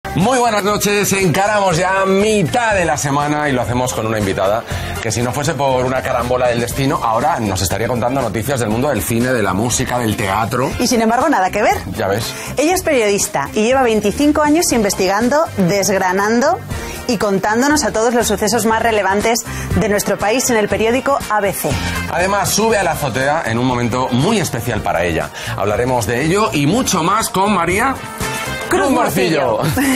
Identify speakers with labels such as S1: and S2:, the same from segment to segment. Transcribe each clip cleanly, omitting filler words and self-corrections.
S1: Muy buenas noches, encaramos ya mitad de la semana y lo hacemos con una invitada que si no fuese por una carambola del destino, ahora nos estaría contando noticias del mundo del cine, de la música, del teatro.
S2: Y sin embargo, nada que ver.
S1: Ya ves.
S2: Ella es periodista y lleva 25 años investigando, desgranando y contándonos a todos los sucesos más relevantes de nuestro país en el periódico ABC.
S1: Además, sube a la azotea en un momento muy especial para ella. Hablaremos de ello y mucho más con María Cruz Morcillo.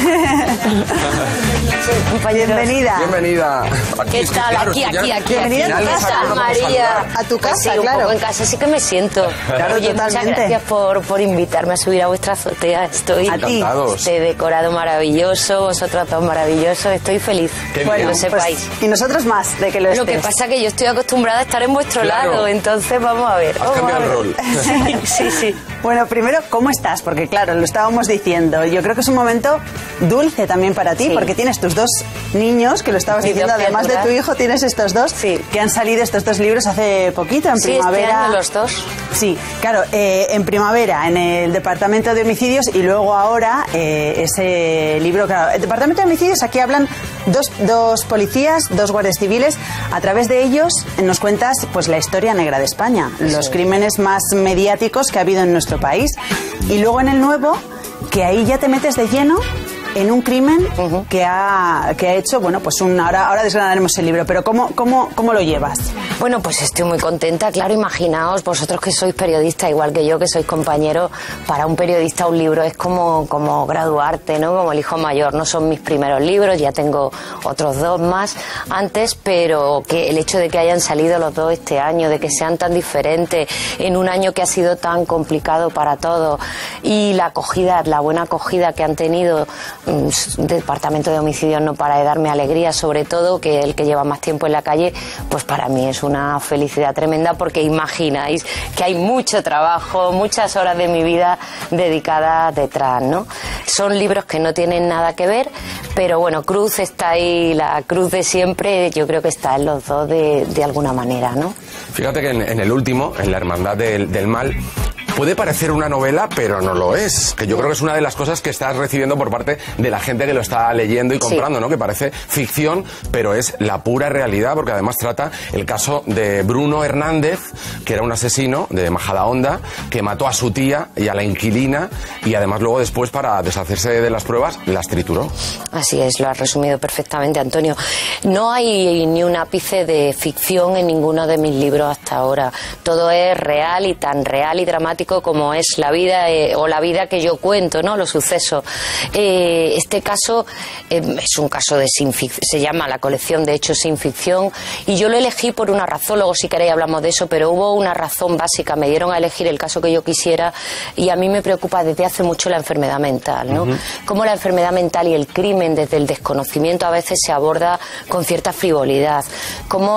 S2: Bienvenida.
S1: Bienvenida.
S3: ¿Qué tal?
S1: Claro,
S3: aquí.
S2: Bienvenida a tu casa,
S3: María.
S2: A tu casa,
S3: sí,
S2: claro.
S3: Un poco en casa sí que me siento.
S2: Claro,
S3: Oye,
S2: totalmente.
S3: muchas gracias por invitarme a subir a vuestra azotea. Estoy
S1: encantados.
S3: Este decorado maravilloso, vosotros todos maravillosos. Estoy feliz.
S1: Qué
S3: que
S1: bien.
S3: lo sepáis.
S2: Pues, y nosotros más de que lo estés.
S3: Lo que pasa es que yo estoy acostumbrada a estar en vuestro
S1: Claro.
S3: lado, entonces vamos a ver.
S1: Has cambiado el rol.
S3: Sí.
S2: Bueno, primero, ¿cómo estás? Porque claro, lo estábamos diciendo. Yo creo que es un momento dulce también para ti,
S3: Sí.
S2: porque tienes tus dos niños, que lo estabas
S3: Mis
S2: diciendo,
S3: dos
S2: además de tu
S3: criaturas.
S2: hijo, tienes estos dos,
S3: Sí.
S2: que han salido estos dos libros hace poquito, en
S3: Sí,
S2: primavera.
S3: este año los dos.
S2: Sí, claro, en primavera en el Departamento de Homicidios y luego ahora ese libro, claro, el Departamento de Homicidios, aquí hablan dos policías, dos guardias civiles, a través de ellos nos cuentas pues la historia negra de España, los crímenes más mediáticos que ha habido en nuestro país. Y luego en el nuevo, que ahí ya te metes de lleno en un crimen que ha hecho, bueno, pues ahora desgranaremos el libro, pero ¿cómo lo llevas?
S3: Bueno, pues estoy muy contenta, claro, imaginaos, vosotros que sois periodistas, igual que yo, que sois compañeros, para un periodista un libro es como graduarte, ¿no? Como el hijo mayor, no son mis primeros libros, ya tengo otros dos más antes, pero que el hecho de que hayan salido los dos este año, de que sean tan diferentes, en un año que ha sido tan complicado para todos, y la buena acogida que han tenido, Departamento de Homicidios no para de darme alegría, sobre todo que el que lleva más tiempo en la calle, pues para mí es una felicidad tremenda, porque imagináis que hay mucho trabajo, muchas horas de mi vida dedicadas detrás, ¿no? Son libros que no tienen nada que ver, pero bueno, Cruz está ahí, la Cruz de siempre, yo creo que está en los dos de alguna manera, ¿no?
S1: Fíjate que en el último, en La Hermandad del Mal, puede parecer una novela, pero no lo es. Que yo creo que es una de las cosas que estás recibiendo por parte de la gente que lo está leyendo y comprando, ¿no? Que parece ficción, pero es la pura realidad, porque además trata el caso de Bruno Hernández, que era un asesino de Majadahonda, que mató a su tía y a la inquilina, y además luego después, para deshacerse de las pruebas, las trituró.
S3: Así es, lo has resumido perfectamente, Antonio. No hay ni un ápice de ficción en ninguno de mis libros hasta ahora. Todo es real y tan real y dramático como es la vida o la vida que yo cuento, ¿no? Los sucesos. Este caso es un caso de sin ficción, se llama la colección de hechos sin ficción, y yo lo elegí por una razón, luego si queréis hablamos de eso, pero hubo una razón básica, me dieron a elegir el caso que yo quisiera, y a mí me preocupa desde hace mucho la enfermedad mental, ¿no? Cómo la enfermedad mental y el crimen desde el desconocimiento a veces se aborda con cierta frivolidad, cómo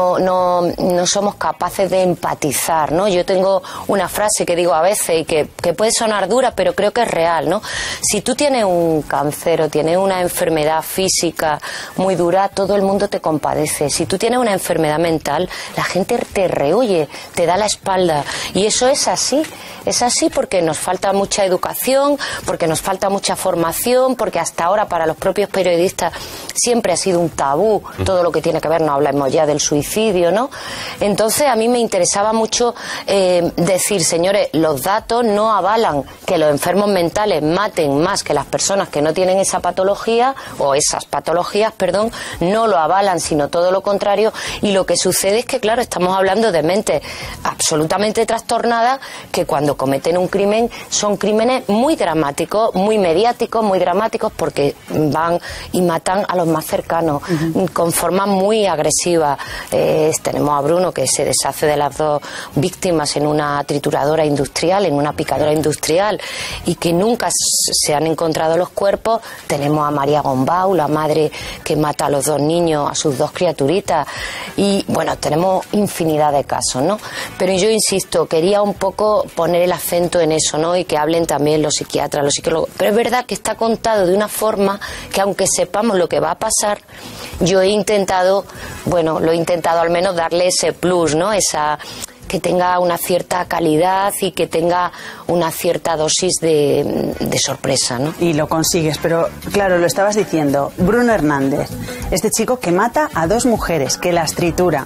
S3: no somos capaces de empatizar, ¿no? Yo tengo una frase que digo a veces y que puede sonar dura, pero creo que es real, ¿no? Si tú tienes un cáncer o tienes una enfermedad física muy dura, todo el mundo te compadece. Si tú tienes una enfermedad mental, la gente te rehuye, te da la espalda, y eso es así porque nos falta mucha educación, porque nos falta mucha formación, porque hasta ahora para los propios periodistas siempre ha sido un tabú todo lo que tiene que ver, no hablamos ya del suicidio, ¿no? Entonces a mí me interesaba mucho decir, señores, los datos no avalan que los enfermos mentales maten más que las personas que no tienen esa patología, o esas patologías, perdón, no lo avalan, sino todo lo contrario, y lo que sucede es que, claro, estamos hablando de mentes absolutamente trastornadas que cuando cometen un crimen son crímenes muy dramáticos, muy mediáticos, muy dramáticos, porque van y matan a los más cercanos, con forma muy agresiva. Tenemos a Bruno, que se deshace de las dos víctimas en una trituradora industrial, en una picadora industrial, y que nunca se han encontrado los cuerpos. Tenemos a María Gombau, la madre que mata a los dos niños, a sus dos criaturitas, y bueno, tenemos infinidad de casos, ¿no? Pero yo insisto, quería un poco poner el acento en eso, ¿no? Y que hablen también los psiquiatras, los psicólogos, pero es verdad que está contado de una forma que, aunque sepamos lo que va a pasar, yo he intentado, bueno, lo he intentado al menos darle ese plus, ¿no? que tenga una cierta calidad y que tenga una cierta dosis de sorpresa, ¿no?
S2: Y lo consigues, pero claro, lo estabas diciendo, Bruno Hernández, este chico que mata a 2 mujeres, que las tritura,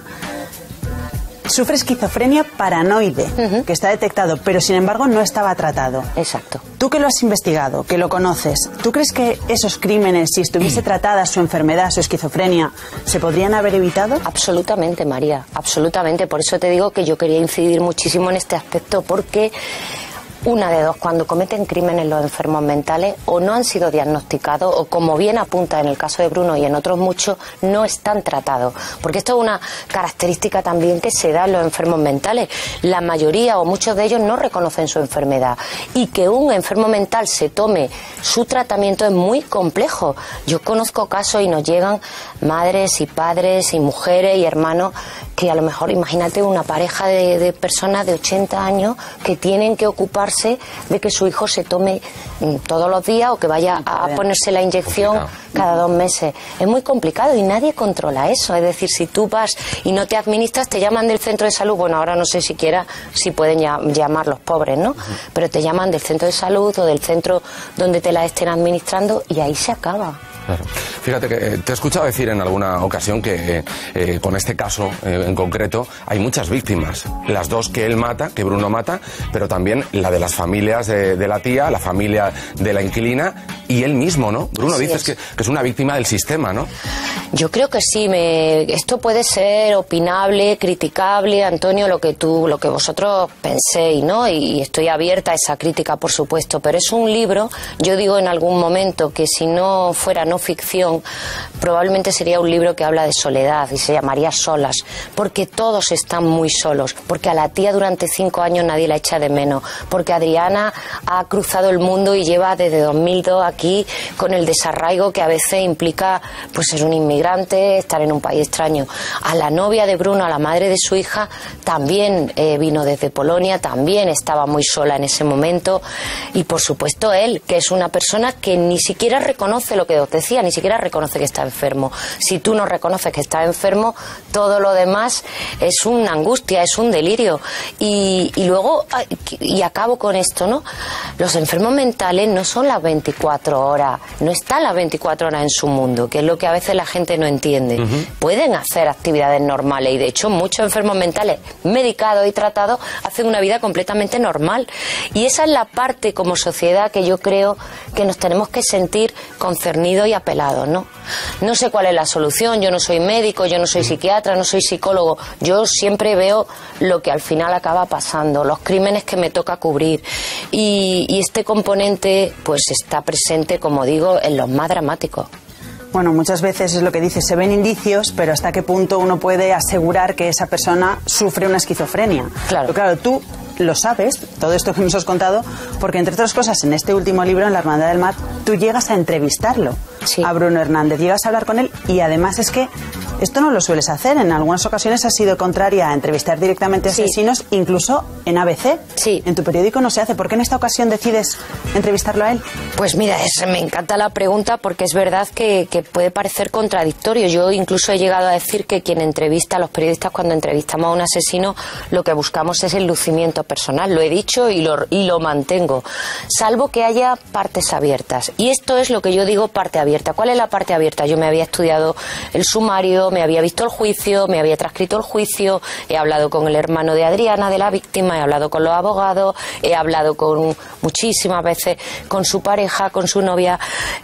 S2: sufre esquizofrenia paranoide, que está detectado, pero sin embargo no estaba tratado.
S3: Exacto.
S2: Tú que lo has investigado, que lo conoces, ¿tú crees que esos crímenes, si estuviese tratada su enfermedad, su esquizofrenia, se podrían haber evitado?
S3: Absolutamente, María, absolutamente. Por eso te digo que yo quería incidir muchísimo en este aspecto, porque una de dos, cuando cometen crímenes los enfermos mentales, o no han sido diagnosticados, o como bien apunta en el caso de Bruno y en otros muchos, no están tratados. Porque esto es una característica también que se da en los enfermos mentales. La mayoría o muchos de ellos no reconocen su enfermedad. Y que un enfermo mental se tome su tratamiento es muy complejo. Yo conozco casos y nos llegan madres y padres y mujeres y hermanos que a lo mejor, imagínate, una pareja de personas de 80 años que tienen que ocuparse de que su hijo se tome todos los días o que vaya a ponerse la inyección cada 2 meses. Es muy complicado y nadie controla eso. Es decir, si tú vas y no te administras, te llaman del centro de salud. Bueno, ahora no sé siquiera si pueden llamar los pobres, ¿no? Pero te llaman del centro de salud o del centro donde te la estén administrando y ahí se acaba.
S1: Claro. Fíjate que te he escuchado decir en alguna ocasión que con este caso en concreto hay muchas víctimas. Las 2 que él mata, que Bruno mata, pero también la de las familias de la tía, la familia de la inquilina y él mismo, ¿no? Bruno,
S3: Así
S1: dices que es una víctima del sistema, ¿no?
S3: Yo creo que sí. Esto puede ser opinable, criticable, Antonio, lo que vosotros penséis, ¿no? Y estoy abierta a esa crítica, por supuesto. Pero es un libro, yo digo en algún momento que si no fuera no ficción, probablemente sería un libro que habla de soledad y se llamaría Solas, porque todos están muy solos, porque a la tía durante 5 años nadie la echa de menos, porque Adriana ha cruzado el mundo y lleva desde 2002 aquí con el desarraigo que a veces implica pues ser un inmigrante, estar en un país extraño. A la novia de Bruno, a la madre de su hija, también vino desde Polonia, también estaba muy sola en ese momento, y por supuesto él, que es una persona que ni siquiera reconoce lo que os decía, ni siquiera reconoce que está enfermo. Si tú no reconoces que está enfermo, todo lo demás es una angustia, es un delirio. Y luego, y acabo con esto, ¿no? Los enfermos mentales no son las 24 horas, no están las 24 horas en su mundo, que es lo que a veces la gente no entiende. Pueden hacer actividades normales y de hecho muchos enfermos mentales medicados y tratados hacen una vida completamente normal. Y esa es la parte como sociedad que yo creo que nos tenemos que sentir concernidos y apelados, ¿no? No sé cuál es la solución, yo no soy médico, yo no soy psiquiatra, no soy psicólogo, yo siempre veo lo que al final acaba pasando, los crímenes que me toca cubrir y este componente pues está presente, como digo, en los más dramáticos.
S2: Bueno, muchas veces es lo que dices, se ven indicios, pero ¿hasta qué punto uno puede asegurar que esa persona sufre una esquizofrenia?
S3: Claro.
S2: Pero claro, tú lo sabes, todo esto que nos has contado, porque entre otras cosas, en este último libro, en La Hermandad del Mal, tú llegas a entrevistarlo,
S3: sí,
S2: a Bruno Hernández, llegas a hablar con él y además es que esto no lo sueles hacer, en algunas ocasiones has sido contraria a entrevistar directamente a asesinos, incluso en ABC, en tu periódico no se hace. ¿Por qué en esta ocasión decides entrevistarlo a él?
S3: Pues mira, me encanta la pregunta porque es verdad que puede parecer contradictorio. Yo incluso he llegado a decir que quien entrevista a los periodistas cuando entrevistamos a un asesino, lo que buscamos es el lucimiento personal. Lo he dicho y lo mantengo, salvo que haya partes abiertas. Y esto es lo que yo digo, parte abierta. ¿Cuál es la parte abierta? Yo me había estudiado el sumario, me había visto el juicio, me había transcrito el juicio, he hablado con el hermano de Adriana, de la víctima, he hablado con los abogados, he hablado con muchísimas veces con su pareja, con su novia,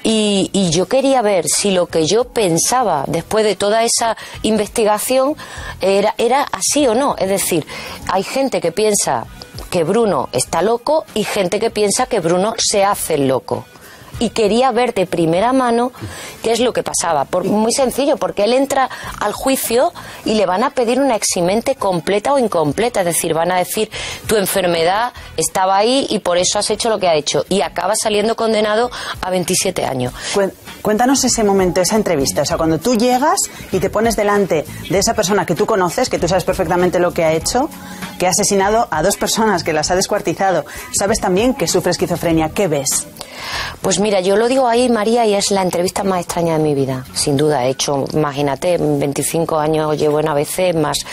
S3: y yo quería ver si lo que yo pensaba después de toda esa investigación era así o no. Es decir, hay gente que piensa que Bruno está loco y gente que piensa que Bruno se hace loco. Y quería ver de primera mano qué es lo que pasaba. Muy sencillo, porque él entra al juicio y le van a pedir una eximente completa o incompleta. Es decir, van a decir, tu enfermedad estaba ahí y por eso has hecho lo que ha hecho. Y acaba saliendo condenado a 27 años.
S2: Cuéntanos ese momento, esa entrevista. O sea, cuando tú llegas y te pones delante de esa persona que tú conoces, que tú sabes perfectamente lo que ha hecho, que ha asesinado a 2 personas, que las ha descuartizado. Sabes también que sufre esquizofrenia. ¿Qué ves?
S3: Pues mira, yo lo digo ahí, María, y es la entrevista más extraña de mi vida. Sin duda, he hecho, imagínate, 25 años llevo en ABC, más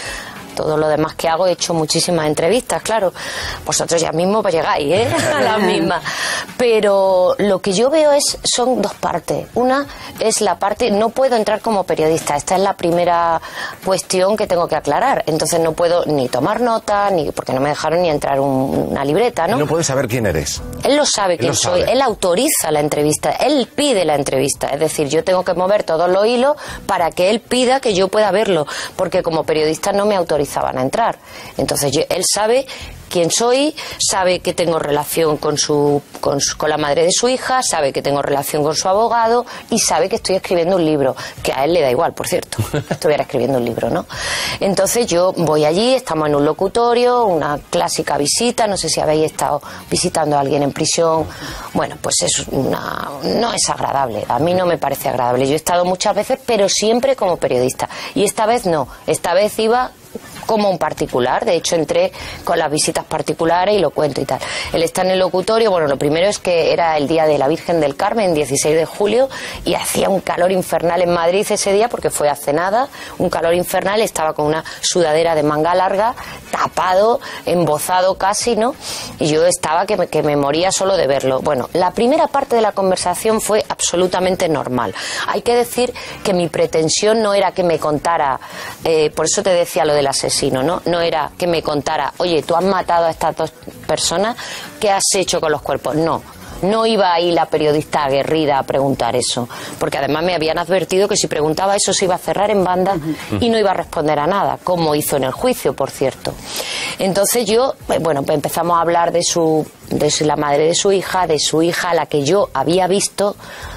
S3: Todo lo demás que hago, he hecho muchísimas entrevistas, claro. Vosotros ya mismo llegáis, ¿eh? A las mismas. Pero lo que yo veo son dos partes. Una es la parte, no puedo entrar como periodista. Esta es la primera cuestión que tengo que aclarar. Entonces no puedo ni tomar nota, ni porque no me dejaron ni entrar una libreta, ¿no?
S1: Él no puede saber quién eres.
S3: Él lo sabe quién soy. Él autoriza la entrevista. Él pide la entrevista. Es decir, yo tengo que mover todos los hilos para que él pida que yo pueda verlo. Porque como periodista no me autorizaban a entrar. Entonces él sabe quién soy, sabe que tengo relación con la madre de su hija, sabe que tengo relación con su abogado y sabe que estoy escribiendo un libro, que a él le da igual, por cierto, estuviera escribiendo un libro, ¿no? Entonces yo voy allí, estamos en un locutorio, una clásica visita, no sé si habéis estado visitando a alguien en prisión. Bueno, pues no es agradable, a mí no me parece agradable. Yo he estado muchas veces, pero siempre como periodista, y esta vez no, esta vez iba como un particular. De hecho entré con las visitas particulares y lo cuento y tal. Él está en el locutorio. Bueno, lo primero es que era el día de la Virgen del Carmen, 16 de julio, y hacía un calor infernal en Madrid ese día porque fue hace nada, un calor infernal. Estaba con una sudadera de manga larga, tapado, embozado casi, ¿no? Y yo estaba que me moría solo de verlo. Bueno, la primera parte de la conversación fue absolutamente normal. Hay que decir que mi pretensión no era que me contara, por eso te decía lo del asesino, ¿no? No era que me contara, oye, tú has matado a estas dos personas, ¿qué has hecho con los cuerpos? No iba ahí la periodista aguerrida a preguntar eso, porque además me habían advertido que si preguntaba eso se iba a cerrar en banda y no iba a responder a nada, como hizo en el juicio, por cierto. Entonces yo, bueno, pues empezamos a hablar de la madre de su hija, a la que yo había visto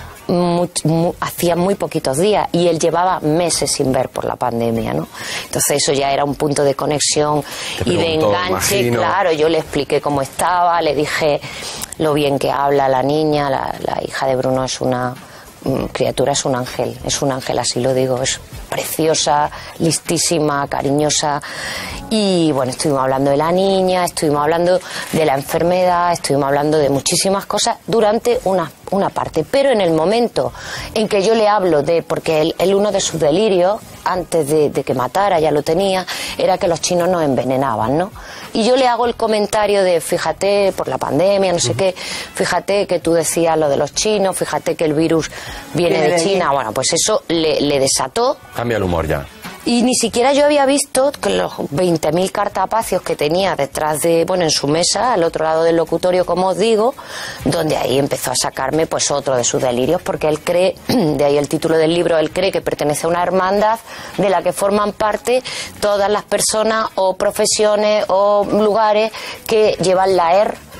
S3: hacía muy poquitos días y él llevaba meses sin ver por la pandemia, ¿no? Entonces eso ya era un punto de conexión y de enganche. Imagino. Claro, yo le expliqué cómo estaba, le dije lo bien que habla la niña, la hija de Bruno es una criatura, es un ángel, así lo digo, es preciosa, listísima, cariñosa. Y bueno, estuvimos hablando de la niña, estuvimos hablando de la enfermedad, estuvimos hablando de muchísimas cosas durante una parte. Pero en el momento en que yo le hablo porque él uno de sus delirios, antes de que matara, ya lo tenía, era que los chinos nos envenenaban, ¿no? Y yo le hago el comentario de, fíjate, por la pandemia, no sé qué, fíjate que tú decías lo de los chinos, fíjate que el virus viene de China. Bueno, pues eso le desató.
S1: Cambia el humor ya.
S3: Y ni siquiera yo había visto que los 20.000 cartapacios que tenía detrás en su mesa, al otro lado del locutorio, como os digo, donde ahí empezó a sacarme pues otro de sus delirios, porque él cree, de ahí el título del libro, él cree que pertenece a una hermandad de la que forman parte todas las personas o profesiones o lugares que llevan la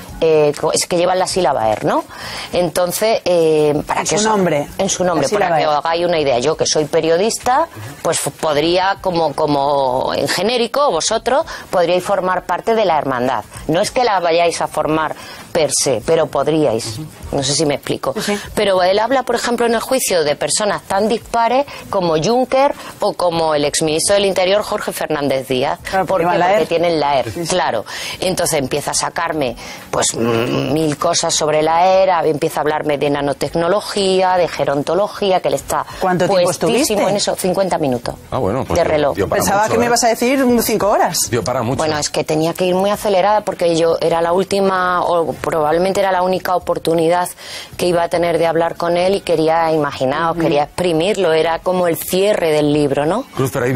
S3: es que llevan la sílaba ER, ¿no? Entonces, para
S2: en que su nombre.
S3: En su nombre, para que os hagáis una idea. Yo, que soy periodista, pues podría, como en genérico, vosotros podríais formar parte de la hermandad. No es que la vayáis a formar per se, pero podríais. No sé si me explico. Sí. Pero él habla, por ejemplo, en el juicio de personas tan dispares como Juncker o como el exministro del Interior, Jorge Fernández Díaz.
S2: Claro,
S3: porque tienen la ER, sí. Claro. Entonces empieza a sacarme pues 1000 cosas sobre la ER, empieza a hablarme de nanotecnología, de gerontología, que él está
S2: ¿Cuánto tiempo estuviste?
S3: En eso, 50 minutos.
S1: Ah, bueno, pues
S3: de reloj.
S2: Pensaba mucho, que me ibas a decir 5 horas.
S1: Dio para mucho.
S3: Bueno, es que tenía que ir muy acelerada porque yo era la última, o probablemente era la única oportunidad que iba a tener de hablar con él y quería, imaginaos, quería exprimirlo, era como el cierre del libro, ¿no?
S1: Cruz, pero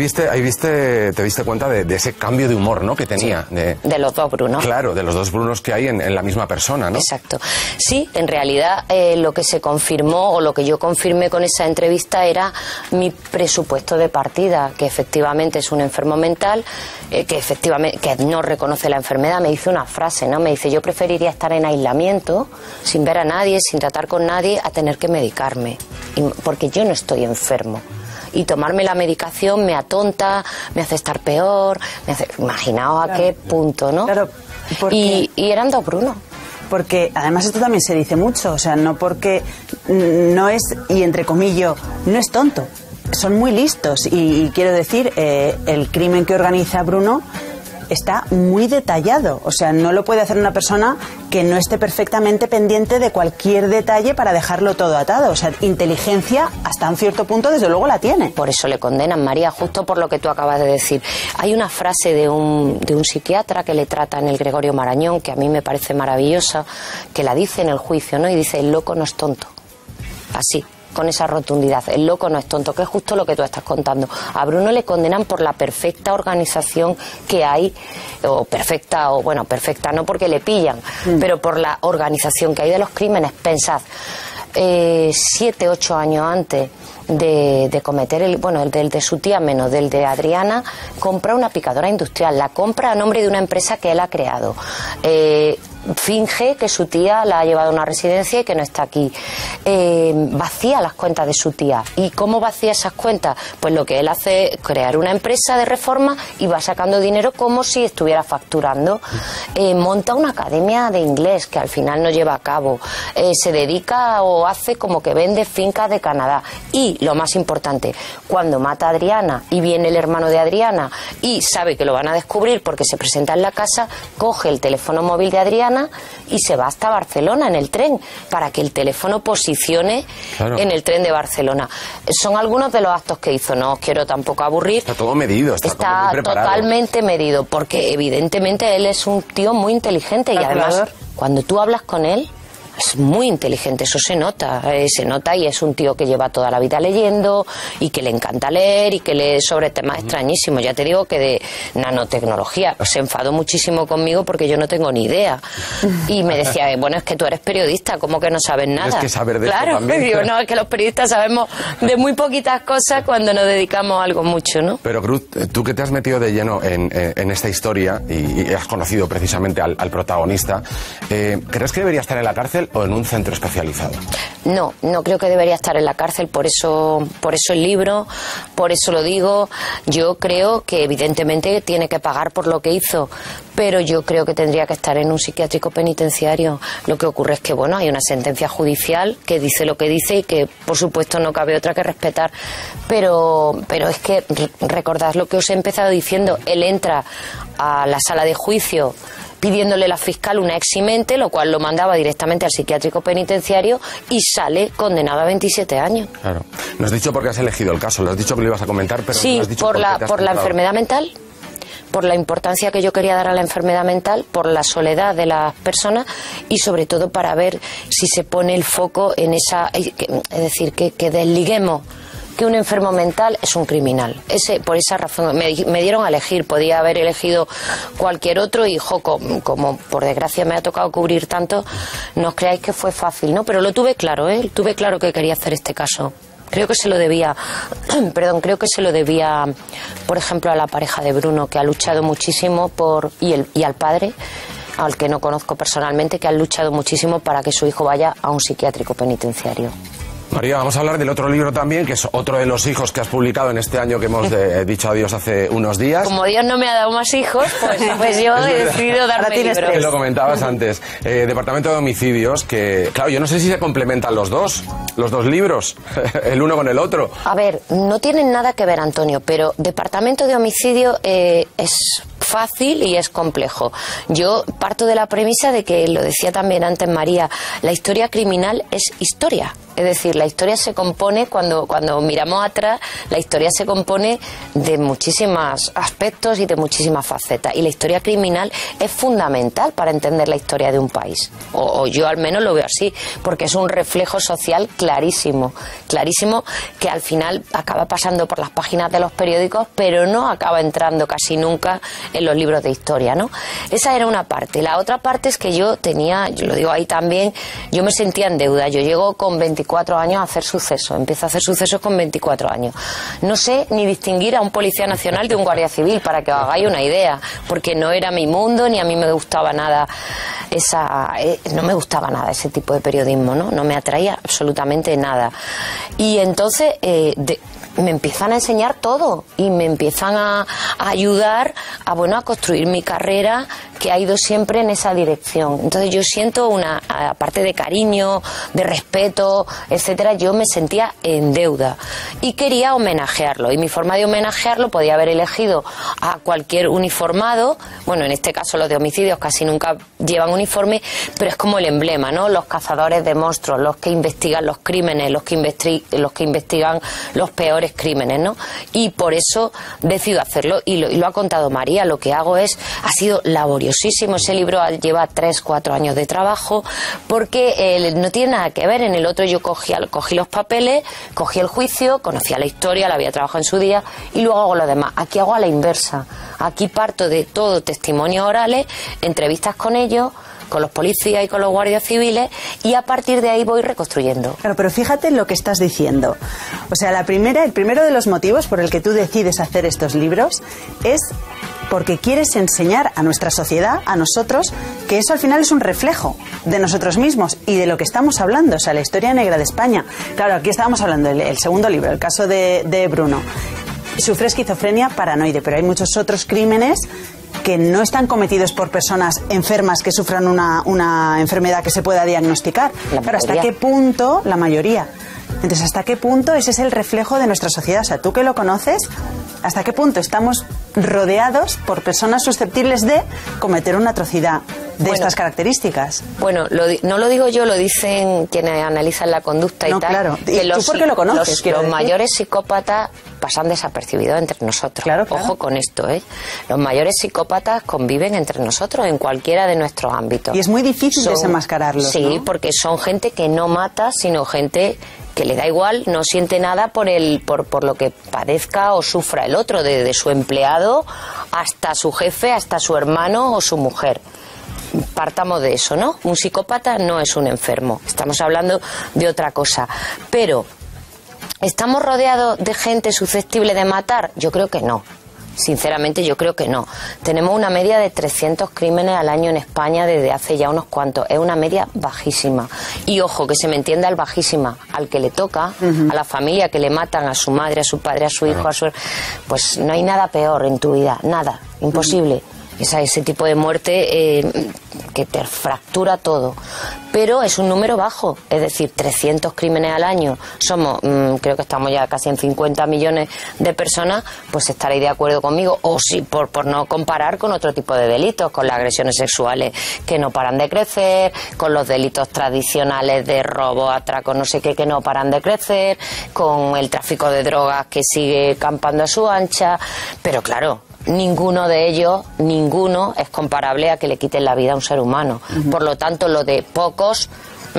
S1: te diste cuenta de ese cambio de humor, ¿no? Que tenía.
S3: Sí, de los dos Brunos.
S1: Claro, de los dos Brunos que hay en la misma persona, ¿no?
S3: Exacto. Sí, en realidad lo que se confirmó o lo que yo confirmé con esa entrevista era mi presupuesto de partida, que efectivamente es un enfermo mental, que no reconoce la enfermedad. Me dice una frase, ¿no? Me dice, yo preferiría estar en aislamiento, sin ver a nadie, sin tratar con nadie, a tener que medicarme, porque yo no estoy enfermo. Y tomarme la medicación me atonta, me hace estar peor, imaginaos a qué punto, ¿no?
S2: Claro,
S3: y eran dos Brunos.
S2: Porque además esto también se dice mucho, o sea, no porque no es, y entre comillas, no es tonto, son muy listos y quiero decir, el crimen que organiza Bruno está muy detallado. O sea, no lo puede hacer una persona que no esté perfectamente pendiente de cualquier detalle para dejarlo todo atado. O sea, inteligencia hasta un cierto punto desde luego la tiene.
S3: Por eso le condenan, María, justo por lo que tú acabas de decir. Hay una frase de un psiquiatra que le trata en el Gregorio Marañón, que a mí me parece maravillosa, que la dice en el juicio, ¿no? Y dice, el loco no es tonto. Así, con esa rotundidad. El loco no es tonto, que es justo lo que tú estás contando. A Bruno le condenan por la perfecta organización que hay, o perfecta no porque le pillan, pero por la organización que hay de los crímenes. Pensad, 7, 8 años antes de cometer el de su tía menos, del de Adriana, compra una picadora industrial, la compra a nombre de una empresa que él ha creado. Finge que su tía la ha llevado a una residencia y que no está aquí. Vacía las cuentas de su tía. ¿Y cómo vacía esas cuentas? Pues lo que él hace es crear una empresa de reforma y va sacando dinero como si estuviera facturando. Monta una academia de inglés que al final no lleva a cabo. Se dedica o hace como que vende fincas de Canadá. Y lo más importante, cuando mata a Adriana y viene el hermano de Adriana y sabe que lo van a descubrir porque se presenta en la casa, coge el teléfono móvil de Adriana y se va hasta Barcelona en el tren para que el teléfono posicione en el tren de Barcelona. Son algunos de los actos que hizo. No os quiero tampoco aburrir.
S1: Está todo medido, está muy
S3: totalmente medido, porque evidentemente él es un tío muy inteligente y además cuando tú hablas con él es muy inteligente, eso se nota y es un tío que lleva toda la vida leyendo y que le encanta leer y que lee sobre temas extrañísimos. Ya te digo que de nanotecnología se enfadó muchísimo conmigo porque yo no tengo ni idea y me decía, bueno, es que tú eres periodista, ¿cómo que no sabes nada?
S1: Es que saber de
S3: claro,
S1: esto también.
S3: Digo, no, es que los periodistas sabemos de muy poquitas cosas cuando nos dedicamos a algo mucho, ¿no?
S1: Pero Cruz, tú que te has metido de lleno en esta historia y has conocido precisamente al protagonista, ¿crees que debería estar en la cárcel o en un centro especializado?
S3: No creo que debería estar en la cárcel, por eso el libro, por eso lo digo. Yo creo que evidentemente tiene que pagar por lo que hizo, pero yo creo que tendría que estar en un psiquiátrico penitenciario. Lo que ocurre es que, bueno, hay una sentencia judicial que dice lo que dice y que, por supuesto, no cabe otra que respetar, pero es que recordad lo que os he empezado diciendo. Él entra a la sala de juicio pidiéndole a la fiscal una eximente, lo cual lo mandaba directamente al psiquiátrico penitenciario y sale condenado a 27 años.
S1: Claro. No has dicho por qué has elegido el caso, lo has dicho que lo ibas a comentar, pero
S3: sí,
S1: no has dicho
S3: por la enfermedad mental, por la importancia que yo quería dar a la enfermedad mental, por la soledad de las personas y sobre todo para ver si se pone el foco en esa, es decir, que desliguemos que un enfermo mental es un criminal. Por esa razón me dieron a elegir, podía haber elegido cualquier otro y como por desgracia me ha tocado cubrir tanto, no os creáis que fue fácil, ¿no? Pero lo tuve claro, tuve claro que quería hacer este caso. Creo que se lo debía, por ejemplo, a la pareja de Bruno, que ha luchado muchísimo y al padre, al que no conozco personalmente, que han luchado muchísimo para que su hijo vaya a un psiquiátrico penitenciario.
S1: María, vamos a hablar del otro libro también, que es otro de los hijos que has publicado en este año que hemos dicho adiós hace unos días.
S3: Como Dios no me ha dado más hijos, pues yo he decidido darme libros.
S1: Que lo comentabas antes. Departamento de Homicidios, que claro, yo no sé si se complementan los dos libros, el uno con el otro.
S3: A ver, no tienen nada que ver, Antonio, pero Departamento de Homicidio es fácil y es complejo. Yo parto de la premisa de que, lo decía también antes María, la historia criminal es historia. Es decir, la historia se compone, cuando miramos atrás, la historia se compone de muchísimos aspectos y de muchísimas facetas. Y la historia criminal es fundamental para entender la historia de un país. O yo al menos lo veo así, porque es un reflejo social clarísimo, que al final acaba pasando por las páginas de los periódicos, pero no acaba entrando casi nunca en los libros de historia, ¿no? Esa era una parte. La otra parte es que yo lo digo ahí también, yo me sentía en deuda. Yo llego con 24 años a hacer sucesos. Empiezo a hacer sucesos con 24 años. No sé ni distinguir a un policía nacional de un guardia civil, para que os hagáis una idea, porque no era mi mundo, ni a mí me gustaba nada no me gustaba nada ese tipo de periodismo, ¿no? No me atraía absolutamente nada. Y entonces me empiezan a enseñar todo y me empiezan a ayudar a construir mi carrera, que ha ido siempre en esa dirección. Entonces yo siento aparte de cariño, de respeto, etcétera, yo me sentía en deuda y quería homenajearlo, y mi forma de homenajearlo podía haber elegido a a cualquier uniformado. Bueno, en este caso los de homicidios casi nunca llevan uniforme, pero es como el emblema, ¿no? Los cazadores de monstruos, los que investigan los crímenes, los que investigan los peores crímenes, ¿no? Y por eso decido hacerlo, y lo ha contado María. Lo que hago ha sido laboriosísimo. Ese libro lleva 3-4 años de trabajo, porque no tiene nada que ver. En el otro yo cogí los papeles, cogí el juicio, conocía la historia, la había trabajado en su día, y luego hago lo demás. Aquí hago a la inversa. Aquí parto de todo testimonios orales, entrevistas con ellos, con los policías y con los guardias civiles, y a partir de ahí voy reconstruyendo.
S2: Claro, pero fíjate en lo que estás diciendo. O sea, el primero de los motivos por el que tú decides hacer estos libros es porque quieres enseñar a nuestra sociedad, a nosotros, que eso al final es un reflejo de nosotros mismos y de lo que estamos hablando, o sea, la historia negra de España. Claro, aquí estábamos hablando del segundo libro, el caso de Bruno. Sufre esquizofrenia paranoide, pero hay muchos otros crímenes que no están cometidos por personas enfermas que sufran una enfermedad que se pueda diagnosticar. Claro, ¿hasta qué punto? La mayoría. Entonces, ¿hasta qué punto ese es el reflejo de nuestra sociedad? O sea, tú que lo conoces, ¿hasta qué punto estamos rodeados por personas susceptibles de cometer una atrocidad de estas características?
S3: Bueno, no lo digo yo, lo dicen quienes analizan la conducta y tal.
S2: Claro. ¿Y tú por qué lo conoces?
S3: Los mayores psicópatas pasan desapercibidos entre nosotros.
S2: Claro.
S3: Ojo con esto, ¿eh? Los mayores psicópatas conviven entre nosotros en cualquiera de nuestros ámbitos.
S2: Y es muy difícil desenmascararlos,
S3: Sí,
S2: ¿no?
S3: porque son gente que no mata, sino gente que le da igual, no siente nada por lo que padezca o sufra el otro, desde su empleado hasta su jefe, hasta su hermano o su mujer. Partamos de eso, ¿no? Un psicópata no es un enfermo, estamos hablando de otra cosa. Pero, ¿estamos rodeados de gente susceptible de matar? Yo creo que no. Sinceramente yo creo que no. Tenemos una media de 300 crímenes al año en España desde hace ya unos cuantos. Es una media bajísima. Y ojo, que se me entienda el bajísima. Al que le toca, a la familia que le matan, a su madre, a su padre, a su hijo, pues no hay nada peor en tu vida. Nada. Imposible. Ese tipo de muerte que te fractura todo. Pero es un número bajo, es decir, 300 crímenes al año. Somos, creo que estamos ya casi en 50 millones de personas, pues estaréis de acuerdo conmigo. O sí, por no comparar con otro tipo de delitos, con las agresiones sexuales que no paran de crecer, con los delitos tradicionales de robo, atraco, no sé qué, que no paran de crecer, con el tráfico de drogas que sigue campando a su ancha. Pero claro, ninguno de ellos, es comparable a que le quiten la vida a un ser humano. Por lo tanto, lo de pocos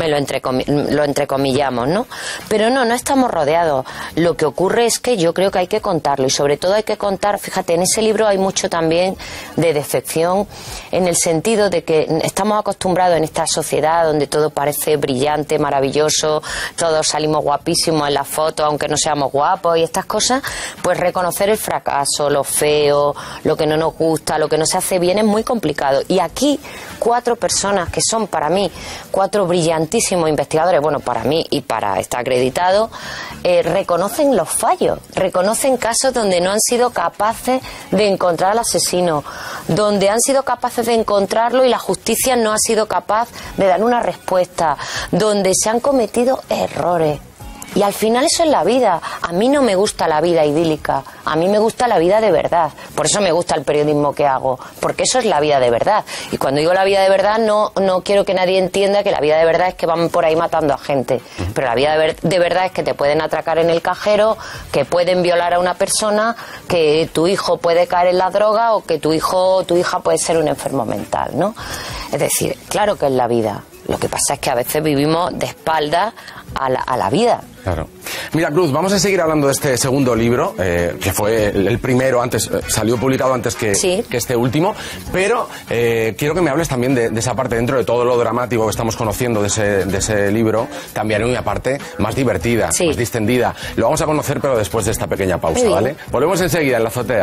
S3: lo entrecomillamos, ¿no? Pero no estamos rodeados. Lo que ocurre es que yo creo que hay que contarlo, y sobre todo hay que contar, fíjate, en ese libro hay mucho también de decepción, en el sentido de que estamos acostumbrados en esta sociedad donde todo parece brillante, maravilloso, todos salimos guapísimos en las fotos, aunque no seamos guapos y estas cosas, pues reconocer el fracaso, lo feo, lo que no nos gusta, lo que no se hace bien es muy complicado. Y aquí 4 personas que son para mí 4 brillantísimos investigadores, bueno, para mí y para estar acreditado, reconocen los fallos, reconocen casos donde no han sido capaces de encontrar al asesino, donde han sido capaces de encontrarlo y la justicia no ha sido capaz de dar una respuesta, donde se han cometido errores. Y al final eso es la vida. A mí no me gusta la vida idílica, a mí me gusta la vida de verdad. Por eso me gusta el periodismo que hago, porque eso es la vida de verdad. Y cuando digo la vida de verdad, no quiero que nadie entienda que la vida de verdad es que van por ahí matando a gente. Pero la vida de verdad es que te pueden atracar en el cajero, que pueden violar a una persona, que tu hijo puede caer en la droga, o que tu hijo o tu hija puede ser un enfermo mental, ¿no? Es decir, claro que es la vida. Lo que pasa es que a veces vivimos de espaldas a la vida.
S1: Claro. Mira, Cruz, vamos a seguir hablando de este segundo libro, que fue el primero, salió publicado antes que este último, pero quiero que me hables también de esa parte, dentro de todo lo dramático que estamos conociendo de ese libro, también hay una parte más divertida, más distendida. Lo vamos a conocer, pero después de esta pequeña pausa, ¿vale? Volvemos enseguida en La Azotea.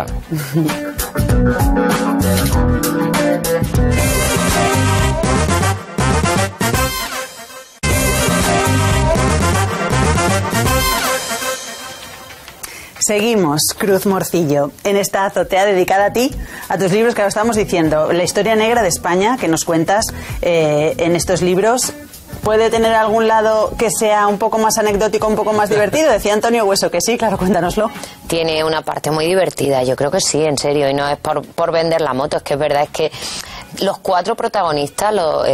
S2: Seguimos, Cruz Morcillo, en esta azotea dedicada a ti, a tus libros que ahora estamos diciendo, la historia negra de España que nos cuentas en estos libros. ¿puede tener algún lado que sea un poco más anecdótico, un poco más divertido? Decía Antonio Hueso que sí, claro, cuéntanoslo.
S3: Tiene una parte muy divertida, yo creo que sí, en serio, y no es por vender la moto, es que es verdad, es que los cuatro protagonistas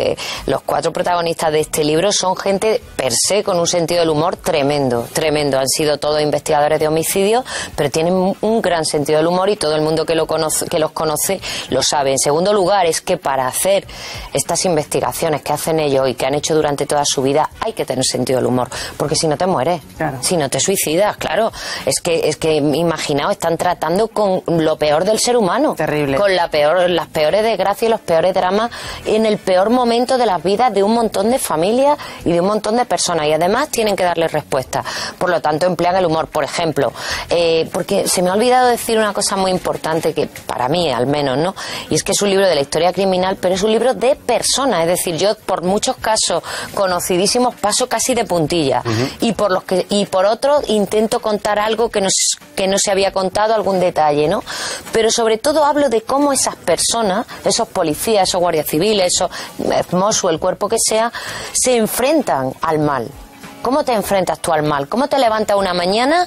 S3: de este libro son gente per se con un sentido del humor tremendo. Han sido todos investigadores de homicidios, pero tienen un gran sentido del humor y todo el mundo que los conoce lo sabe. En segundo lugar, es que para hacer estas investigaciones que hacen ellos y que han hecho durante toda su vida, hay que tener sentido del humor, porque si no te mueres, claro. Si no te suicidas, claro. Es que imaginaos, están tratando con lo peor del ser humano.
S2: Terrible.
S3: Con las peores desgracias y los peores dramas en el peor momento de las vidas de un montón de familias y de un montón de personas, y además tienen que darle respuesta. Por lo tanto, emplean el humor, por ejemplo, porque se me ha olvidado decir una cosa muy importante, que para mí al menos, ¿no? Y es que es un libro de la historia criminal, pero es un libro de personas. Es decir, yo por muchos casos conocidísimos paso casi de puntilla, y por otros intento contar algo que no se había contado, algún detalle, ¿no? Pero sobre todo hablo de cómo esas personas, esos policías, esos guardias civiles, esos MOSU, el cuerpo que sea, se enfrentan al mal. ¿Cómo te enfrentas tú al mal? ¿Cómo te levantas una mañana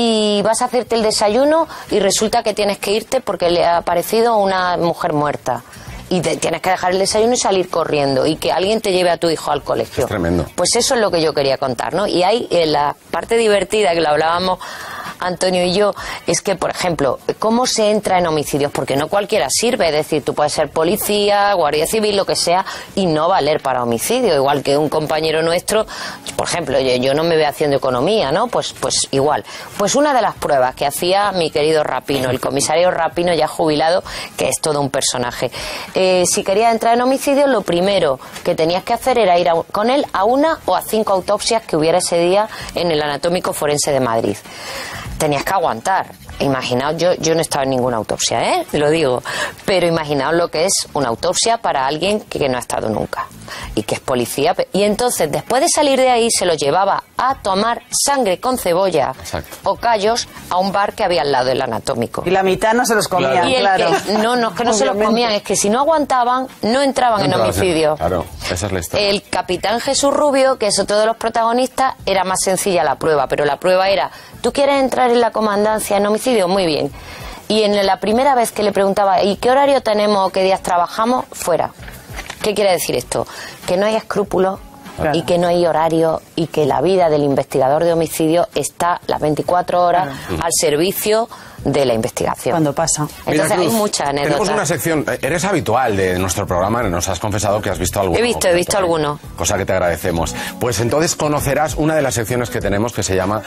S3: y vas a hacerte el desayuno y resulta que tienes que irte porque le ha aparecido una mujer muerta? Y tienes que dejar el desayuno y salir corriendo, y que alguien te lleve a tu hijo al colegio.
S1: Es tremendo.
S3: Pues eso es lo que yo quería contar, ¿no? Y hay la parte divertida, que lo hablábamos Antonio y yo, es que, por ejemplo, ¿cómo se entra en homicidios? Porque no cualquiera sirve, es decir, tú puedes ser policía, guardia civil, lo que sea, y no valer para homicidio, igual que un compañero nuestro, por ejemplo, yo no me veo haciendo economía, ¿no? Pues igual. Pues una de las pruebas que hacía mi querido Rapino, el comisario Rapino, ya jubilado, que es todo un personaje. Si querías entrar en homicidio, lo primero que tenías que hacer era ir con él a 1 o a 5 autopsias que hubiera ese día en el Anatómico Forense de Madrid. Tenías que aguantar. Imaginaos, yo no he estado en ninguna autopsia, lo digo, pero imaginaos lo que es una autopsia para alguien que no ha estado nunca y que es policía. Y entonces, después de salir de ahí, se lo llevaba a tomar sangre con cebolla. Exacto. O callos a un bar que había al lado del Anatómico.
S2: Y la mitad no se los comían, claro.
S3: No es que no se los comían, es que si no aguantaban, no entraban en homicidio.
S1: Claro, esa es la historia.
S3: El capitán Jesús Rubio, que es otro de los protagonistas, era más sencilla la prueba, pero la prueba era: ¿tú quieres entrar en la comandancia en homicidio? Muy bien. Y en la primera vez que le preguntaba ¿y qué horario tenemos o qué días trabajamos? Fuera. ¿Qué quiere decir esto? Que no hay escrúpulos, claro, y que no hay horario, y que la vida del investigador de homicidio está las 24 horas, claro, al servicio de la investigación.
S2: Cuando pasa.
S3: Entonces, mira, Cruz, hay muchas anécdotas.
S1: Tenemos una sección, eres habitual de nuestro programa, nos has confesado que has visto alguno.
S3: He visto alguno.
S1: Cosa que te agradecemos. Pues entonces conocerás una de las secciones que tenemos que se llama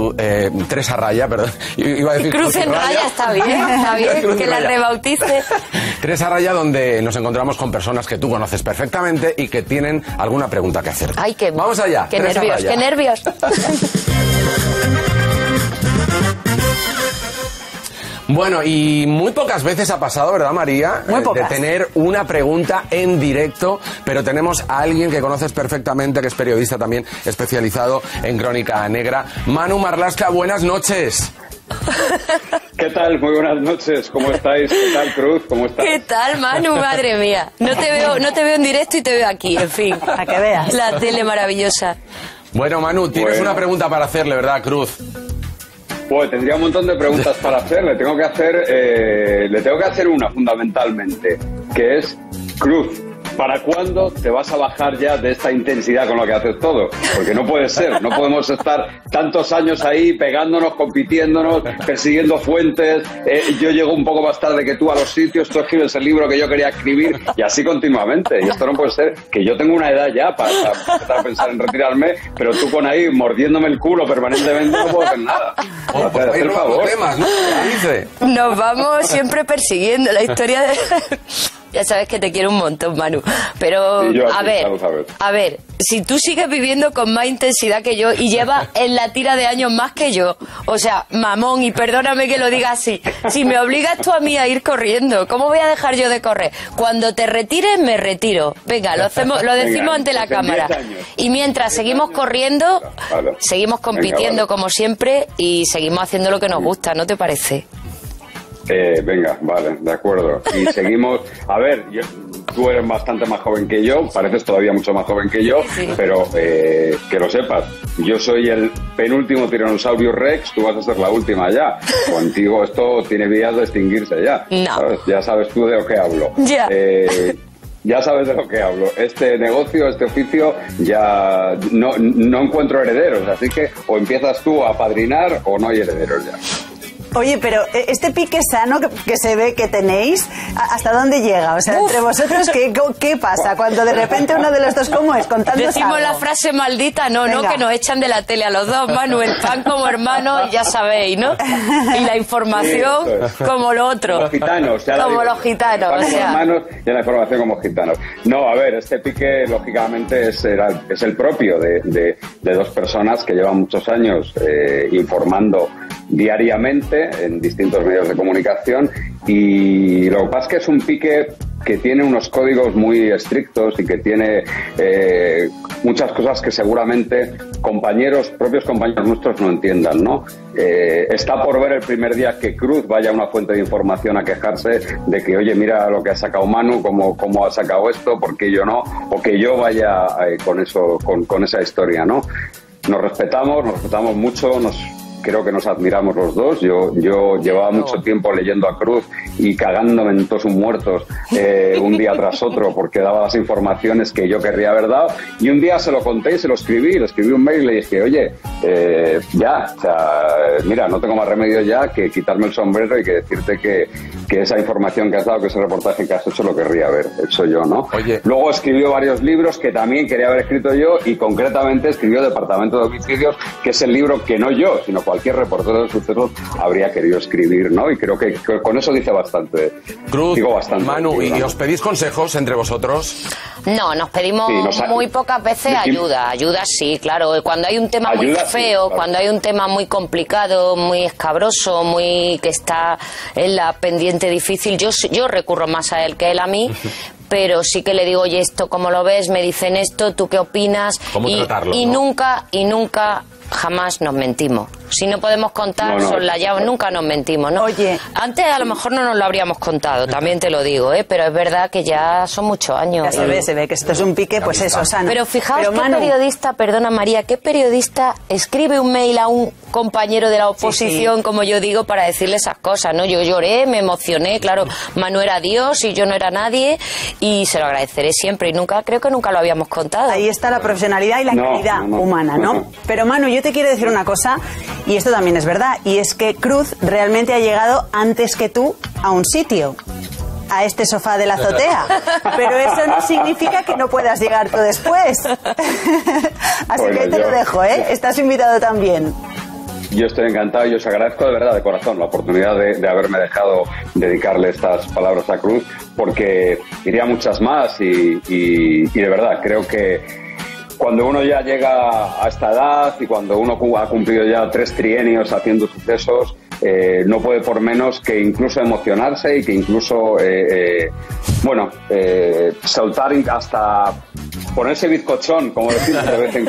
S1: Tres a Raya, perdón. Iba a decir
S3: Cruz en Raya, está bien, que la rebautice.
S1: Tres a Raya, donde nos encontramos con personas que tú conoces perfectamente y que tienen alguna pregunta que hacer.
S3: Ay,
S1: vamos allá.
S3: Qué nervios, qué nervios.
S1: Bueno, y muy pocas veces ha pasado, ¿verdad, María?
S2: Muy pocas.
S1: De tener una pregunta en directo, pero tenemos a alguien que conoces perfectamente, que es periodista también especializado en crónica negra. Manu Marlasca, buenas noches.
S4: ¿Qué tal? Muy buenas noches. ¿Cómo estáis? ¿Qué tal, Cruz? ¿Cómo estás?
S3: ¿Qué tal, Manu? Madre mía. No te veo en directo y te veo aquí, en fin.
S2: Para que veas.
S3: La tele maravillosa.
S1: Bueno, Manu, tienes una pregunta para hacerle, ¿verdad, Cruz?
S4: Pues tendría un montón de preguntas para hacer. Le tengo que hacer una fundamentalmente, que es: Cruz, ¿para cuándo te vas a bajar ya de esta intensidad con la que haces todo? Porque no puede ser, no podemos estar tantos años ahí pegándonos, compitiéndonos, persiguiendo fuentes. Yo llego un poco más tarde que tú a los sitios, tú escribes el libro que yo quería escribir, y así continuamente. Y esto no puede ser, que yo tengo una edad ya para empezar a pensar en retirarme, pero tú con ahí mordiéndome el culo permanentemente no puedo hacer nada.
S1: Pues el favor. Temas, ¿no?
S3: Nos vamos siempre persiguiendo la historia de... Ya sabes que te quiero un montón, Manu. Pero, sí, a ver, si tú sigues viviendo con más intensidad que yo y llevas en la tira de años más que yo, o sea, mamón, y perdóname que lo diga así, si me obligas tú a mí a ir corriendo, ¿cómo voy a dejar yo de correr? Cuando te retires, me retiro. Venga, lo decimos ante la cámara. Y mientras seguimos corriendo, seguimos compitiendo como siempre y seguimos haciendo lo que nos gusta, ¿no te parece?
S4: Venga, vale, de acuerdo. Y seguimos... A ver, tú eres bastante más joven que yo, pareces todavía mucho más joven que yo, pero que lo sepas, yo soy el penúltimo Tyrannosaurus Rex, tú vas a ser la última ya. Contigo esto tiene vías de extinguirse ya.
S3: No.
S4: ¿Sabes? Ya sabes tú de lo que hablo.
S3: Ya.
S4: Ya sabes de lo que hablo. Este negocio, este oficio, ya no encuentro herederos, así que o empiezas tú a padrinar o no hay herederos ya.
S2: Oye, pero este pique sano que se ve que tenéis, ¿hasta dónde llega? O sea, entre vosotros, ¿qué pasa? Cuando de repente uno de los dos, ¿cómo es? Contándonos
S3: Decimos
S2: algo.
S3: la frase maldita, no,
S2: Venga.
S3: que nos echan de la tele a los dos, Manu, el pan como hermano, ya sabéis, ¿no? Y la información como lo otro.
S4: Los gitanos, ya
S3: como los gitanos,
S4: o
S3: o sea.
S4: hermanos y la información como gitanos. No, a ver, este pique, lógicamente, es el propio de dos personas que llevan muchos años informando diariamente en distintos medios de comunicación, y lo que pasa es que es un pique que tiene unos códigos muy estrictos y que tiene muchas cosas que seguramente propios compañeros nuestros no entiendan, ¿no? Está por ver el primer día que Cruz vaya a una fuente de información a quejarse de que, oye, mira lo que ha sacado Manu, cómo ha sacado esto, por qué yo no, o que yo vaya con eso, con esa historia, ¿no? Nos respetamos mucho, creo que nos admiramos los dos. Yo llevaba mucho tiempo leyendo a Cruz y cagándome en todos sus muertos un día tras otro porque daba las informaciones que yo querría haber dado, y un día se lo conté y se lo escribí, le escribí un mail y le dije, oye, mira, no tengo más remedio ya que quitarme el sombrero y que decirte que esa información que has dado, que ese reportaje que has hecho, lo querría haber hecho yo, ¿no?
S1: Oye.
S4: Luego escribió varios libros que también quería haber escrito yo, y concretamente escribió Departamento de Homicidios, que es el libro que no yo, sino cualquier reportero de sucesos habría querido escribir, ¿no? Y creo que con eso dice bastante.
S1: Cruz,
S4: digo bastante.
S1: Manu, ¿y os pedís consejos entre vosotros?
S3: No, nos pedimos muy pocas veces ayuda. Ayuda sí, claro. Cuando hay un tema muy feo,
S4: sí, claro.
S3: Cuando hay un tema muy complicado, muy escabroso, que está en la pendiente difícil, yo recurro más a él que él a mí. Pero sí que le digo, oye, esto cómo lo ves, me dicen esto, ¿tú qué opinas?
S1: ¿Cómo tratarlo,
S3: y
S1: no?
S3: nunca jamás nos mentimos. Si no podemos contar, nunca nos mentimos, ¿no?
S2: Oye.
S3: Antes a lo mejor no nos lo habríamos contado, también te lo digo, pero es verdad que ya son muchos años.
S2: Ya se ve que esto es un pique, pues eso, sano.
S3: Pero fijaos qué
S2: Manu,
S3: periodista, perdona María, qué periodista escribe un mail a un compañero de la oposición, como yo digo, para decirle esas cosas, ¿no? Yo lloré, me emocioné, claro, Manu era Dios y yo no era nadie, y se lo agradeceré siempre, y creo que nunca lo habíamos contado.
S2: ahí está la profesionalidad y la calidad humana, ¿no? Pero Manu, yo te quiero decir una cosa, y esto también es verdad, y es que Cruz realmente ha llegado antes que tú a un sitio, a este sofá de la azotea, pero eso no significa que no puedas llegar tú después. Así que ahí te lo dejo, ¿eh? Estás invitado también.
S4: Yo estoy encantado y os agradezco de verdad, de corazón, la oportunidad de haberme dejado dedicarle estas palabras a Cruz, porque iría muchas más y de verdad creo que cuando uno ya llega a esta edad y cuando uno ha cumplido ya 3 trienios haciendo sucesos, no puede por menos que incluso emocionarse y que incluso, soltar hasta ponerse bizcochón, como decimos de vez en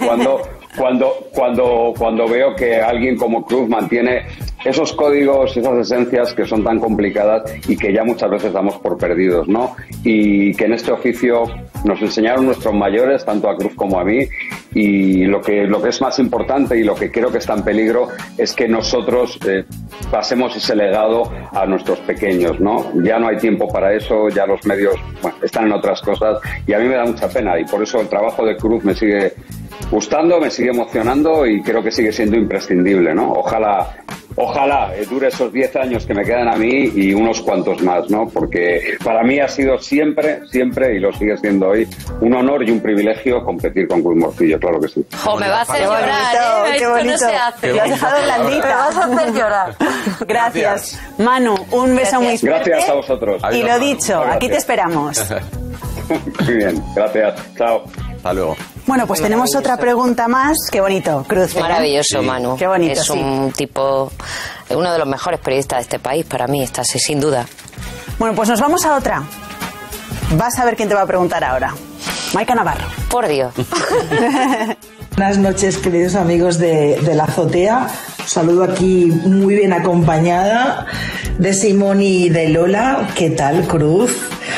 S4: cuando veo que alguien como Cruz mantiene esos códigos, esas esencias que son tan complicadas y que ya muchas veces damos por perdidos, ¿no? Y que en este oficio nos enseñaron nuestros mayores, tanto a Cruz como a mí, y lo que es más importante y lo que creo que está en peligro es que nosotros pasemos ese legado a nuestros pequeños, ¿no? Ya no hay tiempo para eso, ya los medios están en otras cosas, y a mí me da mucha pena, y por eso el trabajo de Cruz me sigue gustando, me sigue emocionando y creo que sigue siendo imprescindible, ¿no? Ojalá dure esos 10 años que me quedan a mí y unos cuantos más, ¿no? Porque para mí ha sido siempre, y lo sigue siendo hoy, un honor y un privilegio competir con Cruz Morcillo, claro que sí.
S3: Jo, me va a hacer
S2: Qué
S3: llorar,
S2: bonito, qué
S3: Esto
S2: bonito.
S3: no se hace.
S2: Lo has dejado blandita.
S3: Me vas a hacer llorar.
S2: Gracias. Manu, un beso muy fuerte.
S4: Gracias a vosotros.
S2: Y
S1: Adiós,
S2: lo
S1: Manu.
S2: dicho, aquí te esperamos.
S4: Muy bien, gracias. Chao.
S1: Hasta luego.
S2: Bueno, pues tenemos otra pregunta más. Qué bonito, Cruz. ¿eh?
S3: Maravilloso,
S1: Sí.
S3: Manu.
S2: Qué bonito,
S3: es un tipo, uno de los mejores periodistas de este país, para mí, está así, sin duda.
S2: Bueno, pues nos vamos a otra. Vas a ver quién te va a preguntar ahora. Maika Navarro.
S3: Por Dios.
S5: Buenas noches, queridos amigos de la azotea. Os saludo aquí muy bien acompañada de Simón y de Lola. ¿Qué tal, Cruz?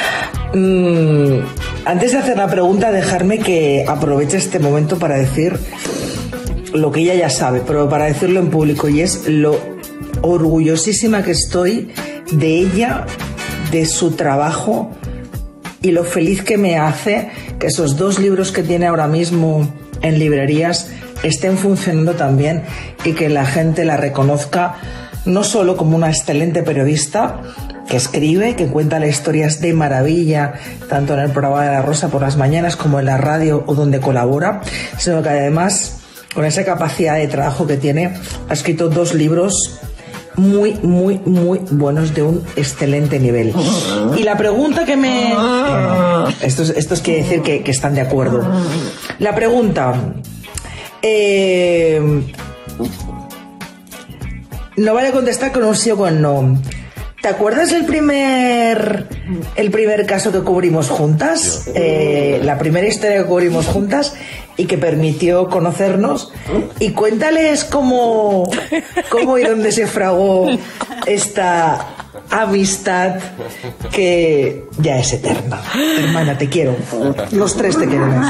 S5: Antes de hacer la pregunta, dejarme que aproveche este momento para decir lo que ella ya sabe, pero para decirlo en público, y es lo orgullosísima que estoy de ella, de su trabajo, y lo feliz que me hace que esos 2 libros que tiene ahora mismo en librerías estén funcionando también y que la gente la reconozca no solo como una excelente periodista que escribe, que cuenta las historias de maravilla, tanto en el programa de La Rosa por las mañanas como en la radio o donde colabora, sino que además, con esa capacidad de trabajo que tiene, ha escrito 2 libros muy, muy, muy buenos, de un excelente nivel. Y la pregunta que me... Estos quiere decir que están de acuerdo. La pregunta... no vale contestar con un sí o con no. ¿Te acuerdas el primer caso que cubrimos juntas? La primera historia que cubrimos juntas y que permitió conocernos. Y cuéntales cómo y dónde se fraguó esta amistad que ya es eterna. Hermana, te quiero. Los 3 te queremos.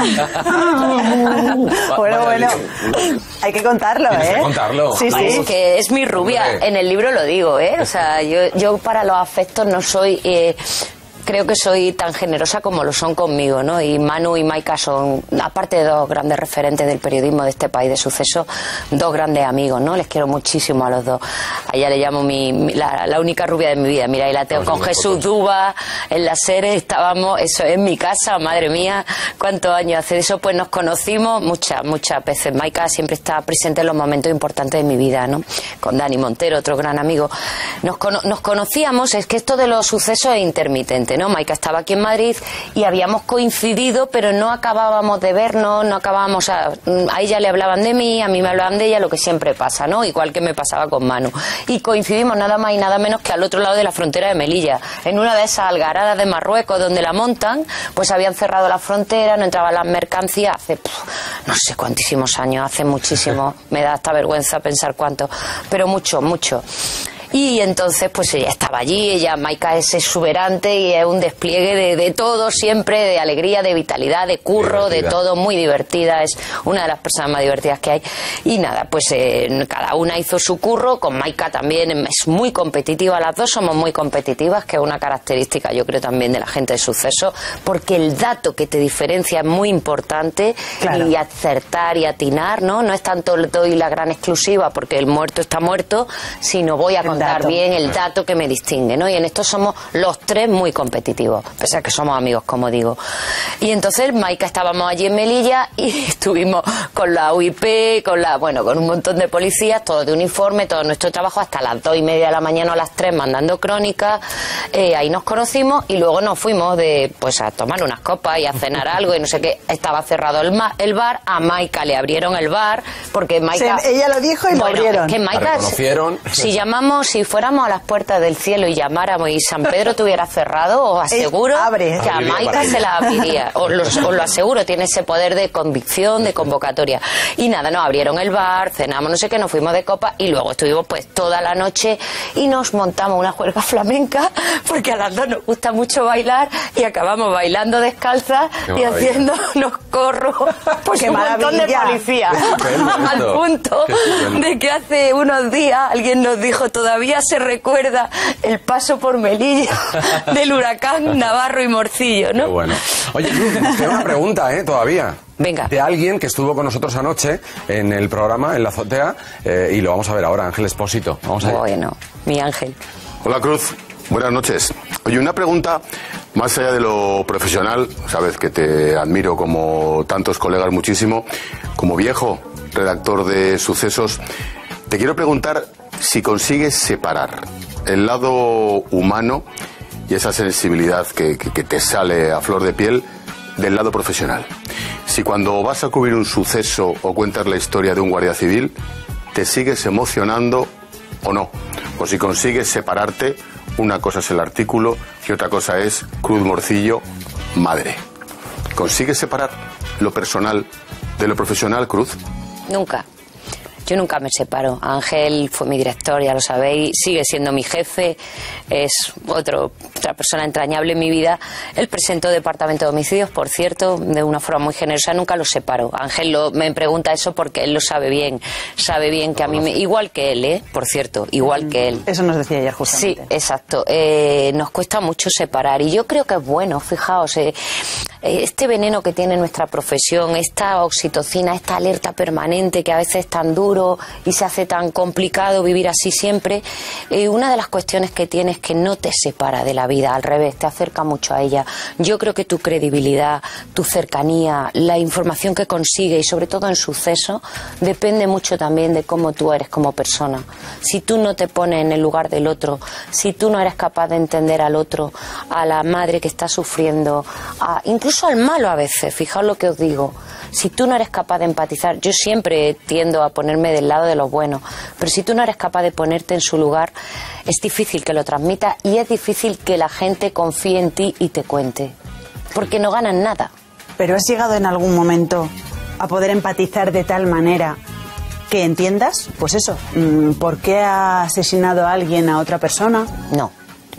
S2: Bueno, hay que contarlo,
S1: Tienes que contarlo.
S2: Sí, sí.
S3: Es que es mi rubia, en el libro lo digo, ¿eh? O sea, yo para los afectos no soy... creo que soy tan generosa como lo son conmigo, ¿no? Y Manu y Maika son, aparte de 2 grandes referentes del periodismo de este país de sucesos, 2 grandes amigos, ¿no? Les quiero muchísimo a los 2. A ella le llamo la única rubia de mi vida. Mira, y la tengo con Jesús Duba en la serie, estábamos, eso es mi casa, madre mía, cuántos años hace de eso. Pues nos conocimos muchas veces. Maika siempre está presente en los momentos importantes de mi vida, ¿no? Con Dani Montero, otro gran amigo. Nos conocíamos, es que esto de los sucesos es intermitente, ¿no? Maika estaba aquí en Madrid y habíamos coincidido, pero no acabábamos de vernos, no acabábamos a ella le hablaban de mí, a mí me hablaban de ella, lo que siempre pasa, ¿no? Igual que me pasaba con Manu. Y coincidimos nada más y nada menos que al otro lado de la frontera de Melilla, en una de esas algaradas de Marruecos donde la montan, pues habían cerrado la frontera, no entraban las mercancías hace no sé cuantísimos años, hace muchísimo, me da hasta vergüenza pensar cuánto, pero mucho. Y entonces pues ella estaba allí, Maika es exuberante y es un despliegue de todo siempre, de alegría, de vitalidad, de curro, de todo, muy divertida, es una de las personas más divertidas que hay. Y nada, pues cada una hizo su curro, con Maika también es muy competitiva, las 2 somos muy competitivas, que es una característica yo creo también de la gente de suceso, porque el dato que te diferencia es muy importante, claro. Y acertar y atinar, ¿no? No es tanto doy la gran exclusiva porque el muerto está muerto, sino voy a contar bien el dato que me distingue, ¿no? Y en esto somos los 3 muy competitivos, pese a que somos amigos, como digo. Y entonces Maika estábamos allí en Melilla y estuvimos con la UIP, con un montón de policías, todos de uniforme, todo nuestro trabajo hasta las 2:30 de la mañana o las 3 mandando crónicas. Ahí nos conocimos y luego nos fuimos a tomar unas copas y a cenar algo y no sé qué. Estaba cerrado el bar, a Maika le abrieron el bar porque Maika...
S2: ella lo dijo y lo abrieron.
S3: Es que Maika, si fuéramos a las puertas del cielo y llamáramos y San Pedro tuviera cerrado, os aseguro que a Maika se la abriría. Os lo aseguro, tiene ese poder de convicción, de convocatoria. Y nada, nos abrieron el bar, cenamos, no sé qué, nos fuimos de copa y luego estuvimos pues toda la noche y nos montamos una juerga flamenca porque a las 2 nos gusta mucho bailar y acabamos bailando descalzas y haciendo unos corros pues un montón de policías. Al punto de que hace unos días alguien nos dijo todavía se recuerda el paso por Melilla del huracán Navarro y Morcillo, ¿no?
S1: Qué bueno. Oye, nos queda una pregunta, todavía.
S3: Venga.
S1: De alguien que estuvo con nosotros anoche en el programa, en La Azotea, y lo vamos a ver ahora, Ángel Expósito. Vamos a ver.
S3: Bueno, mi Ángel.
S6: Hola, Cruz. Buenas noches. Oye, una pregunta más allá de lo profesional, sabes que te admiro como tantos colegas muchísimo, como viejo redactor de sucesos, te quiero preguntar si consigues separar el lado humano y esa sensibilidad que te sale a flor de piel del lado profesional. Si cuando vas a cubrir un suceso o cuentas la historia de un guardia civil, te sigues emocionando o no. O si consigues separarte, una cosa es el artículo y otra cosa es Cruz Morcillo, madre. ¿Consigues separar lo personal de lo profesional, Cruz?
S3: Nunca. Yo nunca me separo. Ángel fue mi director, ya lo sabéis, sigue siendo mi jefe, es otra persona entrañable en mi vida. Él presentó Departamento de Homicidios, por cierto, de una forma muy generosa, nunca lo separo. Ángel me pregunta eso porque él lo sabe bien que a mí, igual que él, por cierto, igual que él.
S2: Eso nos decía ayer justamente.
S3: Sí, exacto. Nos cuesta mucho separar y yo creo que es bueno, fijaos, este veneno que tiene nuestra profesión, esta oxitocina, esta alerta permanente que a veces es tan duro y se hace tan complicado vivir así siempre, una de las cuestiones que tiene es que no te separa de la vida, al revés, te acerca mucho a ella. Yo creo que tu credibilidad, tu cercanía, la información que consigue y sobre todo en suceso, depende mucho también de cómo tú eres como persona. Si tú no te pones en el lugar del otro, si tú no eres capaz de entender al otro, a la madre que está sufriendo, incluso al malo a veces, fijaos lo que os digo, si tú no eres capaz de empatizar, yo siempre tiendo a ponerme del lado de los buenos, pero si tú no eres capaz de ponerte en su lugar, es difícil que lo transmitas y es difícil que la gente confíe en ti y te cuente, porque no ganan nada.
S2: ¿Pero has llegado en algún momento a poder empatizar de tal manera que entiendas, pues eso, por qué ha asesinado a alguien a otra persona?
S3: No,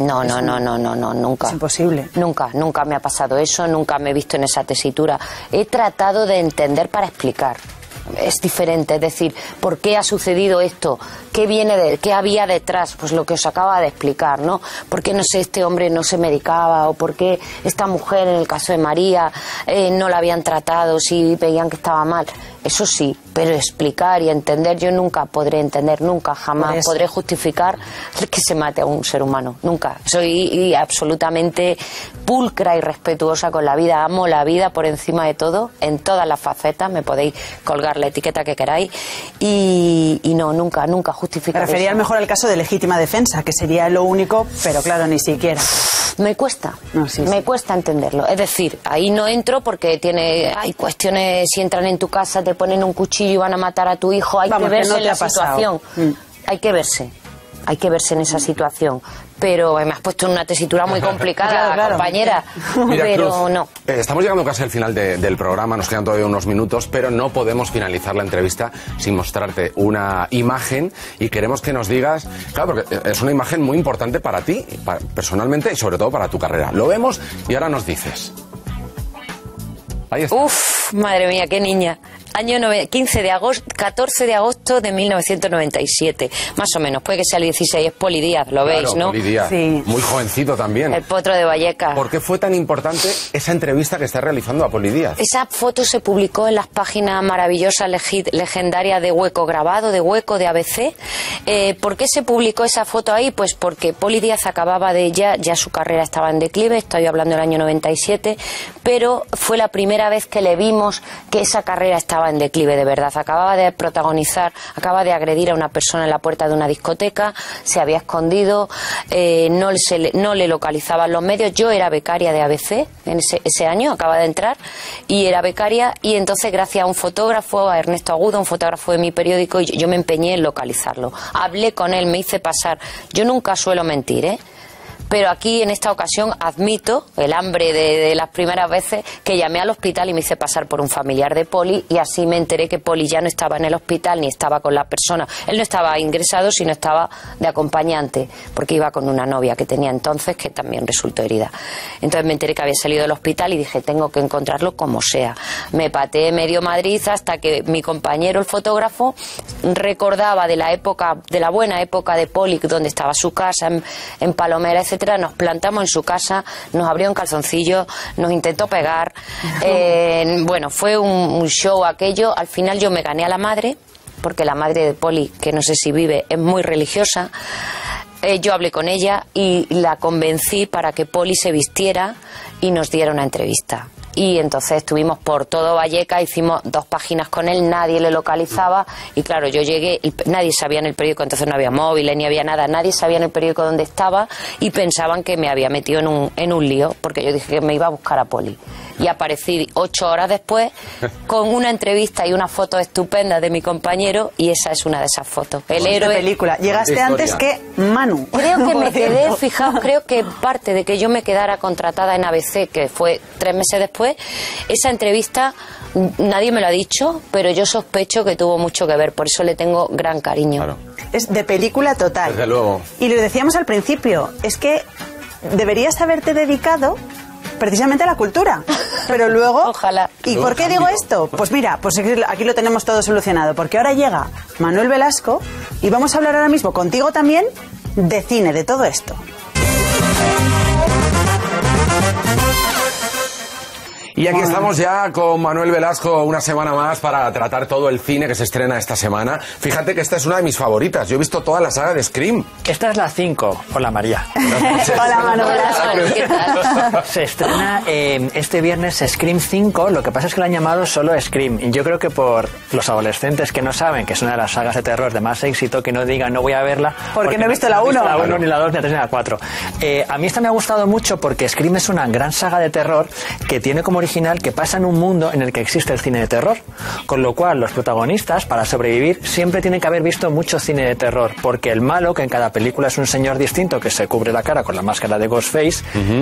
S3: nunca.
S2: Es imposible.
S3: Nunca me ha pasado eso, nunca me he visto en esa tesitura. He tratado de entender para explicar. Es diferente, es decir, ¿por qué ha sucedido esto? ¿Qué había detrás? Pues lo que os acaba de explicar, ¿no? ¿Por qué, no sé, este hombre no se medicaba? ¿O por qué esta mujer, en el caso de María, no la habían tratado si veían que estaba mal? Eso sí, pero explicar y entender, yo nunca podré entender, nunca, jamás podré justificar que se mate a un ser humano, nunca. Soy absolutamente pulcra y respetuosa con la vida, amo la vida por encima de todo, en todas las facetas, me podéis colgar la etiqueta que queráis y no, nunca justificar.
S2: Me refería
S3: eso.
S2: mejor al caso de legítima defensa, que sería lo único, pero claro, ni siquiera.
S3: Me cuesta, me cuesta entenderlo. Es decir, ahí no entro porque hay cuestiones, si entran en tu casa, te ponen un cuchillo y van a matar a tu hijo, hay que verse en la situación. Hay que verse en esa situación. Pero me has puesto en una tesitura muy complicada, claro. Compañera.
S1: Mira,
S3: pero
S1: Cruz,
S3: no.
S1: Estamos llegando casi al final del programa, nos quedan todavía unos minutos, pero no podemos finalizar la entrevista sin mostrarte una imagen y queremos que nos digas, claro, porque es una imagen muy importante para ti, personalmente y sobre todo para tu carrera. Lo vemos y ahora nos dices. Ahí está.
S3: Uf, madre mía, qué niña. Año 14 de agosto de 1997, más o menos, puede que sea el 16, es Poli Díaz, lo veis, ¿no?
S1: Poli Díaz,
S2: sí.
S1: Muy jovencito también.
S3: El potro de Vallecas.
S1: ¿Por qué fue tan importante esa entrevista que está realizando a Poli Díaz?
S3: Esa foto se publicó en las páginas maravillosas, legendarias de Hueco Grabado, de Hueco, de ABC. ¿Por qué se publicó esa foto ahí? Pues porque Poli Díaz acababa de ya su carrera estaba en declive, estoy hablando del año 97, pero fue la primera vez que le vimos que esa carrera estaba en declive de verdad. Acababa de protagonizar, acaba de agredir a una persona en la puerta de una discoteca, se había escondido, no le localizaban los medios. Yo era becaria de ABC en ese año, acaba de entrar, y era becaria, y entonces gracias a un fotógrafo, a Ernesto Agudo, un fotógrafo de mi periódico, yo me empeñé en localizarlo. Hablé con él, me hice pasar. Yo nunca suelo mentir, pero aquí en esta ocasión admito el hambre de las primeras veces, que llamé al hospital y me hice pasar por un familiar de Poli, y así me enteré que Poli ya no estaba en el hospital ni estaba con la persona. Él no estaba ingresado, sino estaba de acompañante, porque iba con una novia que tenía entonces, que también resultó herida. Entonces me enteré que había salido del hospital y dije, tengo que encontrarlo como sea. Me pateé medio Madrid hasta que mi compañero, el fotógrafo, recordaba de la época, de la buena época de Poli, donde estaba su casa, en Palomera, etc. Nos plantamos en su casa, nos abrió un calzoncillo, nos intentó pegar. Bueno, fue un show aquello. Al final yo me gané a la madre, porque la madre de Poli, que no sé si vive, es muy religiosa. Yo hablé con ella y la convencí para que Poli se vistiera y nos diera una entrevista. Y entonces estuvimos por todo Vallecas, hicimos 2 páginas con él, nadie le localizaba, y claro, yo llegué, nadie sabía en el periódico, entonces no había móviles ni había nada, nadie sabía en el periódico dónde estaba, y pensaban que me había metido en un lío, porque yo dije que me iba a buscar a Poli. Y aparecí 8 horas después con una entrevista y una foto estupenda de mi compañero, y esa es una de esas fotos. El héroe.
S2: Película. Llegaste antes que Manu.
S3: Creo que me quedé, fijaos, creo que parte de que yo me quedara contratada en ABC, que fue 3 meses después, después, esa entrevista nadie me lo ha dicho, pero yo sospecho que tuvo mucho que ver, por eso le tengo gran cariño.
S1: Claro.
S2: Es de película total.
S1: Desde luego.
S2: Y lo decíamos al principio, es que deberías haberte dedicado precisamente a la cultura, pero luego...
S3: Ojalá.
S2: ¿Y por qué digo esto? Pues mira, pues aquí lo tenemos todo solucionado, porque ahora llega Manuel Velasco y vamos a hablar ahora mismo contigo también de cine, de todo esto.
S1: Y aquí estamos ya con Manuel Velasco una semana más para tratar todo el cine que se estrena esta semana. Fíjate que esta es una de mis favoritas. Yo he visto toda la saga de Scream.
S7: Esta es la 5. Hola, María.
S2: Hola, Manuel Velasco.
S3: ¿Qué tal?
S7: Se estrena este viernes Scream 5. Lo que pasa es que lo han llamado solo Scream. Y yo creo que por los adolescentes que no saben que es una de las sagas de terror de más éxito, que no digan no voy a verla.
S2: Porque no he visto la 1.
S7: La 1, ni la 2, ni la 3, ni la 4. A mí esta me ha gustado mucho porque Scream es una gran saga de terror que tiene como original que pasa en un mundo en el que existe el cine de terror, con lo cual los protagonistas, para sobrevivir, siempre tienen que haber visto mucho cine de terror, porque el malo, que en cada película es un señor distinto que se cubre la cara con la máscara de Ghostface,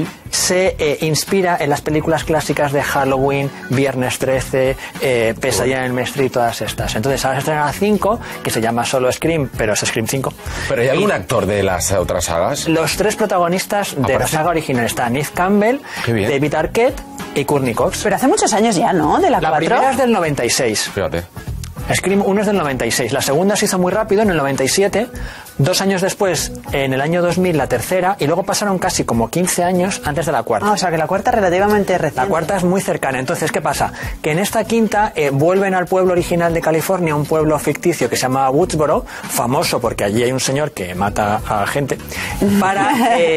S7: se inspira en las películas clásicas de Halloween, Viernes 13, Pesadilla en el Main Street, todas estas. Entonces ahora se estrena la 5, que se llama solo Scream, pero es Scream 5.
S1: ¿Pero hay algún actor de las otras sagas?
S7: Los tres protagonistas de la saga original están Neve Campbell, David Arquette y Courtney Cox.
S2: Pero hace muchos años ya, ¿no? De la 4.
S7: La primera es del 96.
S1: Fíjate.
S7: Scream 1 es del 96. La segunda se hizo muy rápido, en el 97. 2 años después, en el año 2000, la tercera. Y luego pasaron casi como 15 años antes de la cuarta.
S2: Ah, o sea que la cuarta es relativamente reciente.
S7: La cuarta es muy cercana. Entonces, ¿qué pasa? Que en esta quinta vuelven al pueblo original de California, un pueblo ficticio que se llama Woodsboro, famoso porque allí hay un señor que mata a gente, para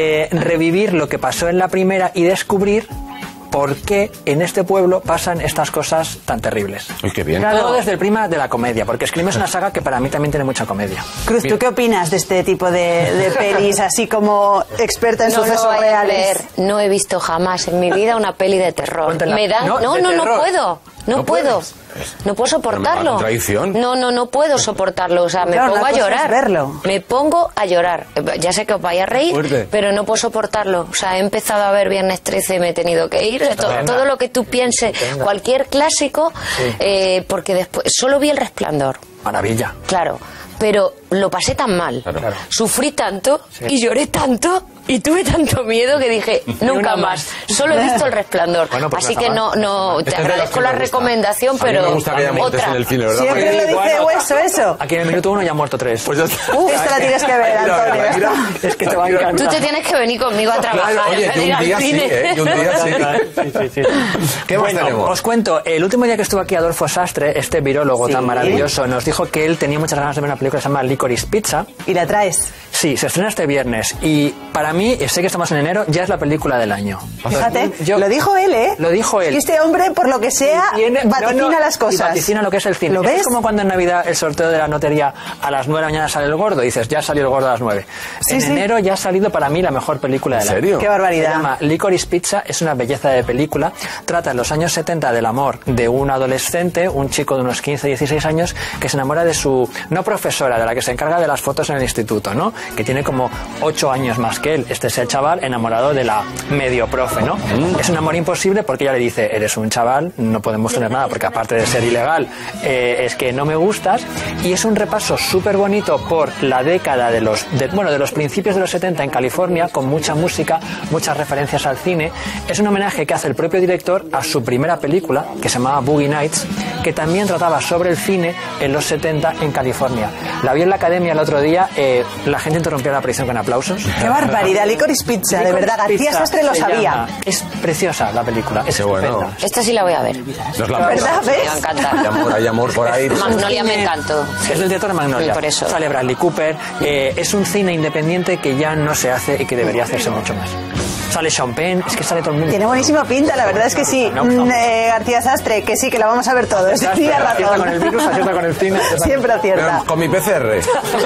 S7: revivir lo que pasó en la primera y descubrir por qué en este pueblo pasan estas cosas tan terribles.
S1: Uy, qué bien.
S7: Todo desde el prisma de la comedia, porque Scream es una saga que para mí también tiene mucha comedia.
S2: Cruz, ¿tú qué opinas de este tipo de pelis, así como experta en sucesos reales?
S3: No he visto jamás en mi vida una peli de terror.
S7: Cuéntala.
S3: Me dan... No puedo. No puedo. No puedo soportarlo.
S1: Tradición.
S3: No puedo soportarlo. O sea, me
S2: Claro,
S3: pongo a
S2: una cosa es
S3: llorar.
S2: verlo.
S3: Me pongo a llorar. Ya sé que os vais a reír,
S1: Fuerte.
S3: pero no puedo soportarlo. O sea, he empezado a ver Viernes 13 y me he tenido que ir. Todo lo que tú pienses, cualquier clásico, porque después solo vi El Resplandor.
S7: Maravilla.
S3: Claro, pero lo pasé tan mal,
S1: Claro.
S3: Sufrí tanto y lloré tanto y tuve tanto miedo que dije, nunca más. Solo he visto El Resplandor.
S7: Bueno, pues
S3: así
S7: no
S3: que
S7: está
S3: no, te
S1: Este es de los
S3: agradezco
S1: que
S3: la
S1: me gusta.
S3: recomendación,
S1: A mí
S3: pero
S1: me gusta que haya muertes
S3: otra.
S1: en el cine, ¿verdad?
S2: Siempre lo dice Hueso eso.
S7: Aquí en el minuto 1 ya han muerto 3.
S1: Pues ya está.
S2: Esta la tienes que ver, Antonio.
S1: Mira,
S7: Es que te va a encantar.
S3: Tú te tienes que venir conmigo a trabajar.
S1: Claro, oye,
S3: en vez
S1: que
S3: de ir
S1: un
S3: al
S1: día sí,
S3: cine.
S1: que un día sí.
S7: Sí.
S1: ¿Qué más
S7: Bueno,
S1: tenemos?
S7: os cuento, el último día que estuvo aquí Adolfo Sastre, este virólogo
S2: Sí.
S7: tan maravilloso, nos dijo que él tenía muchas ganas de ver una película que se llama Licorice Pizza.
S2: Y la traes.
S7: Sí, se estrena este viernes y para mí, sé que estamos en enero, ya es la película del año.
S2: Fíjate,
S7: Yo-
S2: lo dijo él, ¿eh?
S7: Lo dijo él.
S2: Y este hombre, por lo que sea, vaticina las
S7: Y
S2: cosas.
S7: vaticina lo que es el cine.
S2: ¿Lo
S7: Es
S2: ves?
S7: como cuando en Navidad el sorteo de la lotería a las 9 de la mañana sale el gordo. Dices, ya salió el gordo a las 9.
S2: Sí,
S7: En
S2: sí.
S7: enero ya ha salido para mí la mejor película del
S1: ¿En
S7: año.
S1: serio?
S2: Qué barbaridad.
S7: Se llama Licorice Pizza, es una belleza de película. Trata en los años 70 del amor de un adolescente, un chico de unos 15, 16 años, que se enamora de su, no profesora, de la que se encarga de las fotos en el instituto, ¿no? Que tiene como 8 años más que él. Este es el chaval enamorado de la medio profe, ¿no? Es un amor imposible porque ella le dice, eres un chaval, no podemos tener nada, porque aparte de ser ilegal, es que no me gustas. Y es un repaso súper bonito por la década de los principios de los 70 en California, con mucha música, muchas referencias al cine. Es un homenaje que hace el propio director a su primera película, que se llamaba Boogie Nights, que también trataba sobre el cine en los 70 en California. La vi en la academia el otro día, la gente interrumpió la aparición con aplausos.
S2: Qué barbaridad, Licorice Pizza, de verdad, García
S7: Pizza
S2: Sastre lo
S7: se
S2: sabía.
S7: llama. Es preciosa la película, es
S1: Qué bueno.
S7: estupenda.
S3: Esta sí la voy a ver.
S1: Nos la
S2: ¿Verdad?
S3: Me va a
S2: ¿Ves?
S3: encantar.
S1: hay amor por ahí.
S3: Magnolia me encantó.
S7: Es del director de Magnolia.
S3: Sí, por eso.
S7: Sale Bradley Cooper. Es un cine independiente que ya no se hace y que debería hacerse mucho más. Sale Sean Penn, es que sale todo el mundo.
S2: Tiene buenísima pinta, la verdad es que sí. García Sastre, que sí, que la vamos a ver todos. Tienes
S7: Acierta con el
S2: razón.
S7: virus, acierta con el cine.
S2: Siempre acierta.
S1: Con mi PCR.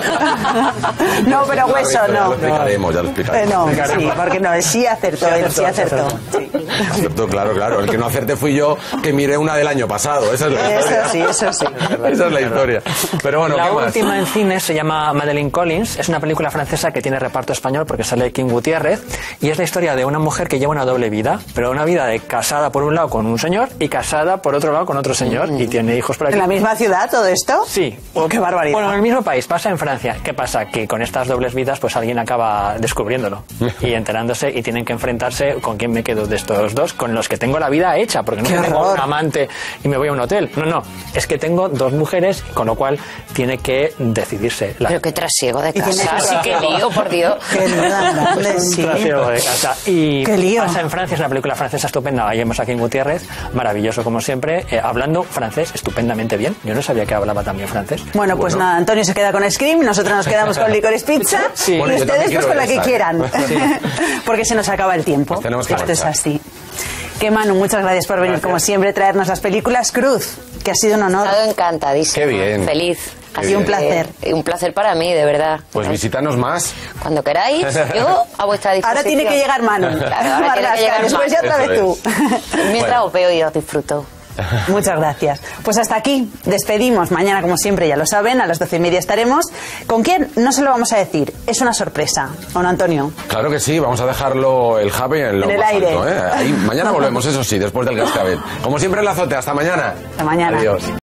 S2: No, pero Hueso
S1: Ya
S2: no.
S1: lo explicaremos, ya lo explicaremos.
S2: No, sí, porque no, sí acertó, él sí acertó.
S1: Cierto, claro. El que no acerte fui yo, que miré una del año pasado. Esa es la historia.
S2: Eso sí.
S1: Esa es la historia. Pero bueno,
S7: La
S1: ¿qué más?
S7: última en cine se llama Madeleine Collins. Es una película francesa que tiene reparto español porque sale King Gutiérrez. Y es la historia historia de una mujer que lleva una doble vida, pero una vida de casada por un lado con un señor y casada por otro lado con otro señor y tiene hijos por aquí.
S2: ¿En la misma ciudad todo esto?
S7: Sí.
S2: Oh, qué barbaridad.
S7: Bueno, en el mismo país, pasa en Francia. ¿Qué pasa? Que con estas dobles vidas pues alguien acaba descubriéndolo y enterándose y tienen que enfrentarse con quién me quedo de estos dos, con los que tengo la vida hecha, porque no tengo un amante y me voy a un hotel. No, es que tengo dos mujeres, con lo cual tiene que decidirse.
S3: Pero qué trasiego de casa,
S7: sí,
S3: qué lío, por Dios.
S2: Qué grande, sí.
S7: Un trasiego de casa. Y
S2: qué lío.
S7: pasa en Francia, es una película francesa estupenda. Ahí vemos a King Gutiérrez, maravilloso como siempre, hablando francés estupendamente bien. Yo no sabía que hablaba también francés.
S2: Bueno, pues nada, Antonio se queda con Scream, nosotros nos quedamos con Licorice Pizza
S7: Sí.
S2: y
S1: Bueno, yo
S2: ustedes
S1: también
S2: pues con la
S1: quiero
S2: que
S1: esa,
S2: quieran, porque se nos acaba el tiempo.
S1: Pues tenemos que
S2: Esto es
S1: marchar.
S2: así. Que Manu, muchas gracias por venir, como siempre, traernos las películas. Cruz, que ha sido un honor.
S3: He estado encantadísima.
S1: Qué bien.
S3: Feliz.
S2: Ha sido un placer.
S3: Un placer para mí, de verdad.
S1: Pues visítanos más.
S3: Cuando queráis, yo a vuestra disposición.
S2: Ahora tiene que llegar Manu.
S3: Claro, ahora tiene que llegar
S2: después ya otra
S1: Eso
S2: vez tú.
S3: Mientras os veo y os disfruto.
S2: Muchas gracias. Pues hasta aquí, despedimos. Mañana, como siempre, ya lo saben, a las 12:30 estaremos. ¿Con quién? No se lo vamos a decir. Es una sorpresa. ¿O no, Antonio?
S1: Claro que sí, vamos a dejarlo el Javi en lo
S2: En el
S1: más
S2: aire.
S1: alto, ¿eh? Ahí, mañana volvemos, eso sí, después del cascabel. Como siempre en la azotea. Hasta mañana.
S2: Hasta mañana.
S1: Adiós.